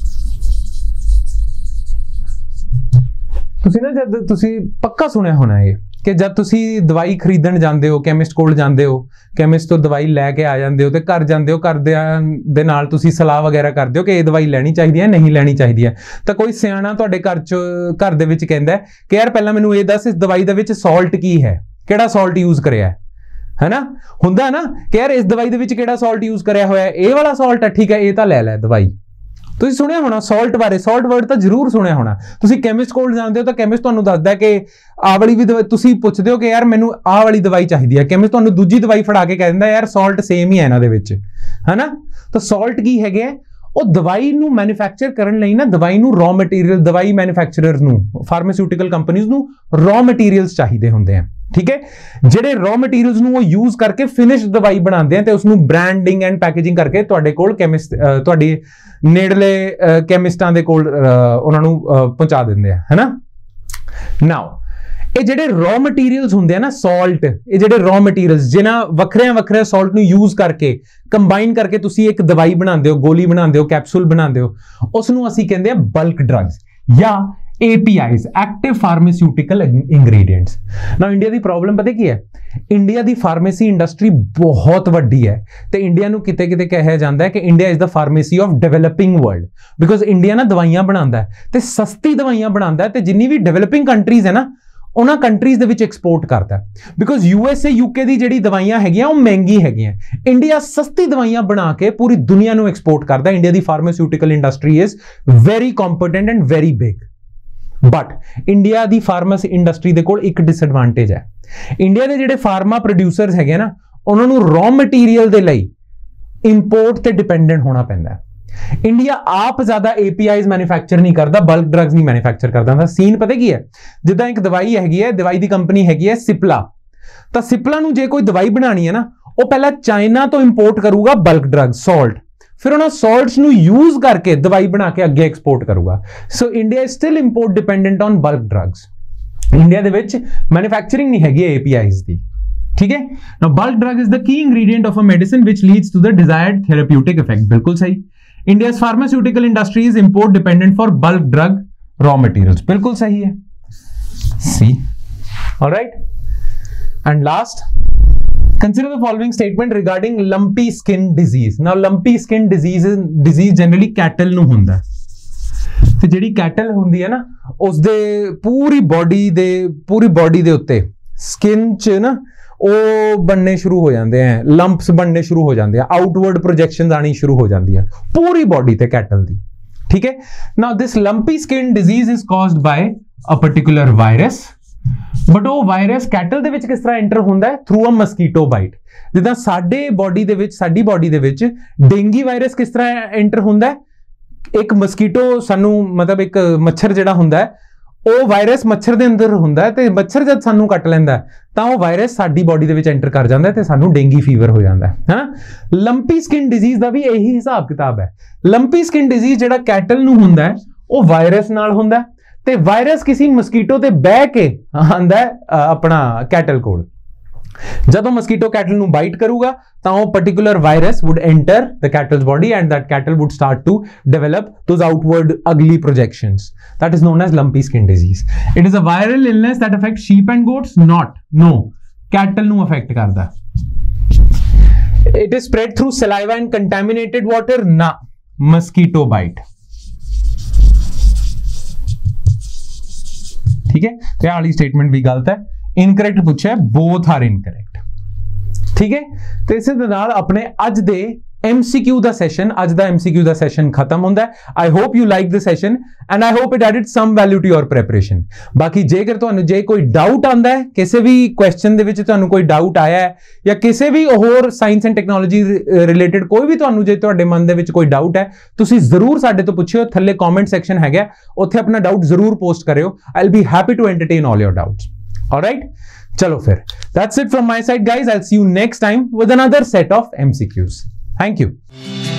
ਤੁਸੀਂ ਨਾ जब ਤੁਸੀਂ पक्का सुनिया होना है कि जब ਤੁਸੀਂ दवाई खरीदण जांदे हो, कैमिस्ट कोल जांदे हो, कैमिस्ट तो दवाई लैके आ जाते हो तो घर जाते हो, घर दे नाल तुसी सलाह वगैरह करते हो कि ये दवाई लैनी चाहिए है नहीं लैनी चाहिए है। तो कोई सियाणा तुहाडे घर च घर दे विच कहंदा है कि यार पहला मैनूं ये दस इस दवाई दे विच सॉल्ट की है, किहड़ा सॉल्ट यूज करिया है, है ना। हुंदा ना कि यार इस दवाई दे विच किहड़ा सॉल्ट यूज करिया होया है, ये वाला सॉल्ट है, ठीक है, ये तां लै लै दवाई। ਤੁਸੀਂ ਸੁਣਿਆ ਹੋਣਾ ਸੌਲਟ ਬਾਰੇ, ਸੌਲਟ ਵਰਡ ਤਾਂ ਜ਼ਰੂਰ ਸੁਣਿਆ ਹੋਣਾ। ਤੁਸੀਂ ਕੈਮਿਸਟ ਕੋਲ ਜਾਂਦੇ ਹੋ ਤਾਂ ਕੈਮਿਸਟ ਤੁਹਾਨੂੰ ਦੱਸਦਾ ਕਿ ਆਹ ਵਾਲੀ ਵੀ ਤੁਸੀਂ ਪੁੱਛਦੇ ਹੋ ਕਿ ਯਾਰ ਮੈਨੂੰ ਆਹ ਵਾਲੀ ਦਵਾਈ ਚਾਹੀਦੀ ਹੈ, ਕੈਮਿਸਟ ਤੁਹਾਨੂੰ ਦੂਜੀ ਦਵਾਈ ਫੜਾ ਕੇ ਕਹਿ ਦਿੰਦਾ ਯਾਰ ਸੌਲਟ ਸੇਮ ਹੀ ਹੈ ਇਹਨਾਂ ਦੇ ਵਿੱਚ, ਹੈਨਾ। ਤਾਂ ਸੌਲਟ ਕੀ ਹੈਗੇ ਆ? ਉਹ ਦਵਾਈ ਨੂੰ ਮੈਨੂਫੈਕਚਰ ਕਰਨ ਲਈ ਨਾ ਦਵਾਈ ਨੂੰ ਰॉ ਮਟੀਰੀਅਲ, ਦਵਾਈ ਮੈਨੂਫੈਕਚਰਰਸ ਨੂੰ, ਫਾਰਮਾਸਿਊਟੀਕਲ ਕੰਪਨੀਆਂ ਨੂੰ ਰॉ ਮਟੀਰੀਅਲਸ ਚਾਹੀਦੇ ਹੁੰਦੇ ਆ, ठीक है। ਜਿਹੜੇ ਰॉ ਮਟੀਰੀਅਲਸ ਨੂੰ ਉਹ ਯੂਜ਼ ਕਰਕੇ ਫਿਨਿਸ਼ ਦਵਾਈ ਬਣਾਉਂਦੇ ਆ ਤੇ ਉਸ ਨੂੰ ਬ੍ਰਾਂਡਿੰਗ ਐਂਡ ਪੈਕੇਜਿੰਗ ਕਰਕੇ ਤੁਹਾਡੇ ਕੋਲ ਕੈਮਿਸਟ ਤੁਹਾਡੀ ਨੇੜਲੇ ਕੈਮਿਸਟਾਂ ਦੇ ਕੋਲ ਉਹਨਾਂ ਨੂੰ ਪਹੁੰਚਾ ਦਿੰਦੇ ਆ, ਹੈ ਨਾ। ਨਾਓ ਇਹ ਜਿਹੜੇ ਰॉ ਮਟੀਰੀਅਲਸ ਹੁੰਦੇ ਆ ਨਾ ਸਾਲਟ, ਇਹ ਜਿਹੜੇ ਰॉ ਮਟੀਰੀਅਲਸ ਜਿਨ੍ਹਾਂ ਵੱਖਰਿਆਂ ਵੱਖਰਿਆਂ ਸਾਲਟ ਨੂੰ ਯੂਜ਼ ਕਰਕੇ ਕੰਬਾਈਨ ਕਰਕੇ ਤੁਸੀਂ ਇੱਕ ਦਵਾਈ ਬਣਾਉਂਦੇ ਹੋ, ਗੋਲੀ ਬਣਾਉਂਦੇ ਹੋ, ਕੈਪਸੂਲ ਬਣਾਉਂਦੇ ਹੋ, ਉਸ ਨੂੰ ਅਸੀਂ ਕਹਿੰਦੇ ਆ ਬਲਕ ਡਰੱਗਸ ਜਾਂ A P Is, active pharmaceutical ingredients. ਨਾ ਇੰਡੀਆ ਦੀ ਪ੍ਰੋਬਲਮ ਪਤਾ ਕੀ ਹੈ, ਇੰਡੀਆ ਦੀ ਫਾਰਮੇਸੀ ਇੰਡਸਟਰੀ ਬਹੁਤ ਵੱਡੀ ਹੈ ਤੇ ਇੰਡੀਆ ਨੂੰ ਕਿਤੇ ਕਿਤੇ ਕਿਹਾ ਜਾਂਦਾ ਹੈ ਕਿ India is the pharmacy of developing world, because India ਨਾ ਦਵਾਈਆਂ ਬਣਾਉਂਦਾ ਹੈ ਤੇ ਸਸਤੀ ਦਵਾਈਆਂ ਬਣਾਉਂਦਾ ਹੈ ਤੇ ਜਿੰਨੀ ਵੀ ਡਿਵੈਲਪਿੰਗ ਕੰਟਰੀਜ਼ ਹੈ ਨਾ ਉਹਨਾਂ ਕੰਟਰੀਜ਼ ਦੇ ਵਿੱਚ ਐਕਸਪੋਰਟ ਕਰਦਾ ਹੈ, because U S A UK ਦੀ ਜਿਹੜੀ ਦਵਾਈਆਂ ਹੈਗੀਆਂ ਉਹ ਮਹਿੰਗੀ ਹੈਗੀਆਂ, ਇੰਡੀਆ ਸਸਤੀ ਦਵਾਈਆਂ ਬਣਾ ਕੇ ਪੂਰੀ ਦੁਨੀਆ ਨੂੰ ਐਕਸਪੋਰਟ ਕਰਦਾ। ਇੰਡੀਆ ਦੀ pharmaceutical industry is very competent and very big. But India ਦੀ ਫਾਰਮਾਸੀ ਇੰਡਸਟਰੀ ਦੇ ਕੋਲ ਇੱਕ ਡਿਸਐਡਵਾਂਟੇਜ ਹੈ, ਇੰਡੀਆ ਦੇ ਜਿਹੜੇ ਫਾਰਮਾ ਪ੍ਰੋਡਿਊਸਰਸ ਹੈਗੇ ਨਾ ਉਹਨਾਂ ਨੂੰ ਰॉ ਮਟੀਰੀਅਲ ਦੇ ਲਈ ਇੰਪੋਰਟ ਤੇ ਡਿਪੈਂਡੈਂਟ ਹੋਣਾ ਪੈਂਦਾ ਹੈ। ਇੰਡੀਆ ਆਪ ਜ਼ਿਆਦਾ A P Is ਮੈਨੂਫੈਕਚਰ ਨਹੀਂ ਕਰਦਾ, ਬਲਕ ਡਰੱਗਸ ਨਹੀਂ ਮੈਨੂਫੈਕਚਰ ਕਰਦਾ। ਤਾਂ ਸੀਨ ਪਤਾ ਕੀ ਹੈ, ਜਿੱਦਾਂ ਇੱਕ ਦਵਾਈ ਹੈਗੀ ਹੈ, ਦਵਾਈ ਦੀ ਕੰਪਨੀ ਹੈਗੀ ਹੈ ਸਿਪਲਾ, ਤਾਂ ਸਿਪਲਾ ਨੂੰ ਜੇ ਕੋਈ ਦਵਾਈ ਬਣਾਉਣੀ ਹੈ ਨਾ ਉਹ ਪਹਿਲਾਂ ਚਾਈਨਾ ਤੋਂ ਇੰਪੋਰਟ ਕਰੂਗਾ ਬਲਕ ਡਰੱਗ ਸਾਲਟ, ਫਿਰ ਉਹਨਾਂ ਸਾਲਟਸ ਨੂੰ ਯੂਜ਼ ਕਰਕੇ ਦਵਾਈ ਬਣਾ ਕੇ ਅੱਗੇ ਐਕਸਪੋਰਟ ਕਰੂਗਾ। So India is still import dependent on bulk drugs. India ਦੇ ਵਿੱਚ ਮੈਨੂਫੈਕਚਰਿੰਗ ਨਹੀਂ ਹੈਗੀ A P Is ਦੀ, ਠੀਕ ਹੈ। Now bulk drug is the key ingredient of a medicine which leads to the desired therapeutic effect. ਬਿਲਕੁਲ ਸਹੀ। India's pharmaceutical industry is import dependent for bulk drug raw materials. बिल्कुल सही है। C. All right. And last, consider the following statement regarding lumpy skin disease. Now, lumpy skin disease is disease generally cattle ਨੂੰ ਹੁੰਦਾ ਹੈ। ਤੇ ਜਿਹੜੀ cattle ਹੁੰਦੀ ਹੈ ਨਾ ਉਸ ਦੇ ਪੂਰੀ ਬੋਡੀ ਦੇ ਪੂਰੀ ਬੋਡੀ ਦੇ ਉੱਤੇ ਸਕਿਨ 'ਚ ਨਾ ਉਹ ਬਣਨੇ ਸ਼ੁਰੂ ਹੋ ਜਾਂਦੇ ਆ, ਲੰਪਸ ਬਣਨੇ ਸ਼ੁਰੂ ਹੋ ਜਾਂਦੇ ਆ, ਆਊਟਵਰਡ ਪ੍ਰੋਜੈਕਸ਼ਨਸ ਆਣੀ ਸ਼ੁਰੂ ਹੋ ਜਾਂਦੀ ਹੈ ਪੂਰੀ ਬੋਡੀ ਤੇ ਕੈਟਲ ਦੀ, ਠੀਕ ਹੈ। Now this lumpy skin disease is caused by a particular virus, but ਉਹ ਵਾਇਰਸ ਕੈਟਲ ਦੇ ਵਿੱਚ ਕਿਸ ਤਰ੍ਹਾਂ ਐਂਟਰ ਹੁੰਦਾ ਹੈ? Through a mosquito bite. ਜਿੱਦਾਂ ਸਾਡੇ ਬੋਡੀ ਦੇ ਵਿੱਚ ਸਾਡੀ ਬੋਡੀ ਦੇ ਵਿੱਚ ਡੇਂਗੀ ਵਾਇਰਸ ਕਿਸ ਤਰ੍ਹਾਂ ਐਂਟਰ ਹੁੰਦਾ ਹੈ? ਇੱਕ ਮਸਕੀਟੋ ਸਾਨੂੰ ਮਤਲਬ ਇੱਕ ਮੱਛਰ ਜਿਹੜਾ ਹੁੰਦਾ ਹੈ ਉਹ ਵਾਇਰਸ ਮੱਛਰ ਦੇ ਅੰਦਰ ਹੁੰਦਾ ਹੈ ਤੇ ਮੱਛਰ ਜਦ ਸਾਨੂੰ ਕੱਟ ਲੈਂਦਾ ਤਾਂ ਉਹ ਵਾਇਰਸ ਸਾਡੀ ਬੋਡੀ ਦੇ ਵਿੱਚ ਐਂਟਰ ਕਰ ਜਾਂਦਾ ਤੇ ਸਾਨੂੰ ਡੇਂਗੀ ਫੀਵਰ ਹੋ ਜਾਂਦਾ ਹੈ। ਹਾਂ, ਲੰਪੀ ਸਕਿਨ ਡਿਜ਼ੀਜ਼ ਦਾ ਵੀ ਇਹੀ ਹਿਸਾਬ ਕਿਤਾਬ ਹੈ। ਲੰਪੀ ਸਕਿਨ ਡਿਜ਼ੀਜ਼ ਜਿਹੜਾ ਕੈਟਲ ਨੂੰ ਹੁੰਦਾ ਹੈ ਉਹ ਵਾਇਰਸ ਨਾਲ ਹੁੰਦਾ ਤੇ ਵਾਇਰਸ ਕਿਸੇ ਮਸਕੀਟੋ ਤੇ ਬਹਿ ਕੇ ਆਂਦਾ ਆਪਣਾ ਕੈਟਲ ਕੋਲ। ਜਦੋਂ ਮਸਕੀਟੋ ਕੈਟਲ ਨੂੰ ਬਾਈਟ ਕਰੂਗਾ ਤਾਂ ਉਹ particular virus would enter the cattle's body and that cattle would start to develop those outward ugly projections. That is known as lumpy skin disease. It is a viral illness that affects sheep and goats? Not. No. Cattle ਨੂੰ affect ਕਰਦਾ। It is spread through saliva and contaminated water? Na. Mosquito bite. ठीक है, तो ये वाली statement भी गलत है। इनकरेक्ट पूछा है, बोथ आर इनकरेक्ट, ठीक है। तो इस दे नाल अपने अज दे M C Q ਦਾ ਸੈਸ਼ਨ ਅੱਜ ਦਾ M C Q ਦਾ ਸੈਸ਼ਨ ਖਤਮ ਹੁੰਦਾ ਹੈ। I hope you like the session and I hope it added some value to your preparation. ਬਾਕੀ ਜੇਕਰ ਤੁਹਾਨੂੰ ਜੇ ਕੋਈ ਡਾਊਟ ਆਉਂਦਾ ਹੈ, ਕਿਸੇ ਵੀ ਕੁਐਸਚਨ ਦੇ ਵਿੱਚ ਤੁਹਾਨੂੰ ਕੋਈ ਡਾਊਟ ਆਇਆ ਹੈ ਜਾਂ ਕਿਸੇ ਵੀ ਹੋਰ ਸਾਇੰਸ ਐਂਡ ਟੈਕਨੋਲੋਜੀ ਰਿਲੇਟਡ ਕੋਈ ਵੀ ਤੁਹਾਨੂੰ ਜੇ ਤੁਹਾਡੇ ਮਨ ਦੇ ਵਿੱਚ ਕੋਈ ਡਾਊਟ ਹੈ ਤੁਸੀਂ ਜ਼ਰੂਰ ਸਾਡੇ ਤੋਂ ਪੁੱਛਿਓ। ਥੱਲੇ ਕਮੈਂਟ ਸੈਕਸ਼ਨ ਹੈਗਾ, ਉੱਥੇ ਆਪਣਾ ਡਾਊਟ ਜ਼ਰੂਰ ਪੋਸਟ ਕਰਿਓ। I will be happy to entertain all your doubts. Alright, chalo fir. That's it from my side, guys. I'll see you next time with another set of M C Qs. Thank you.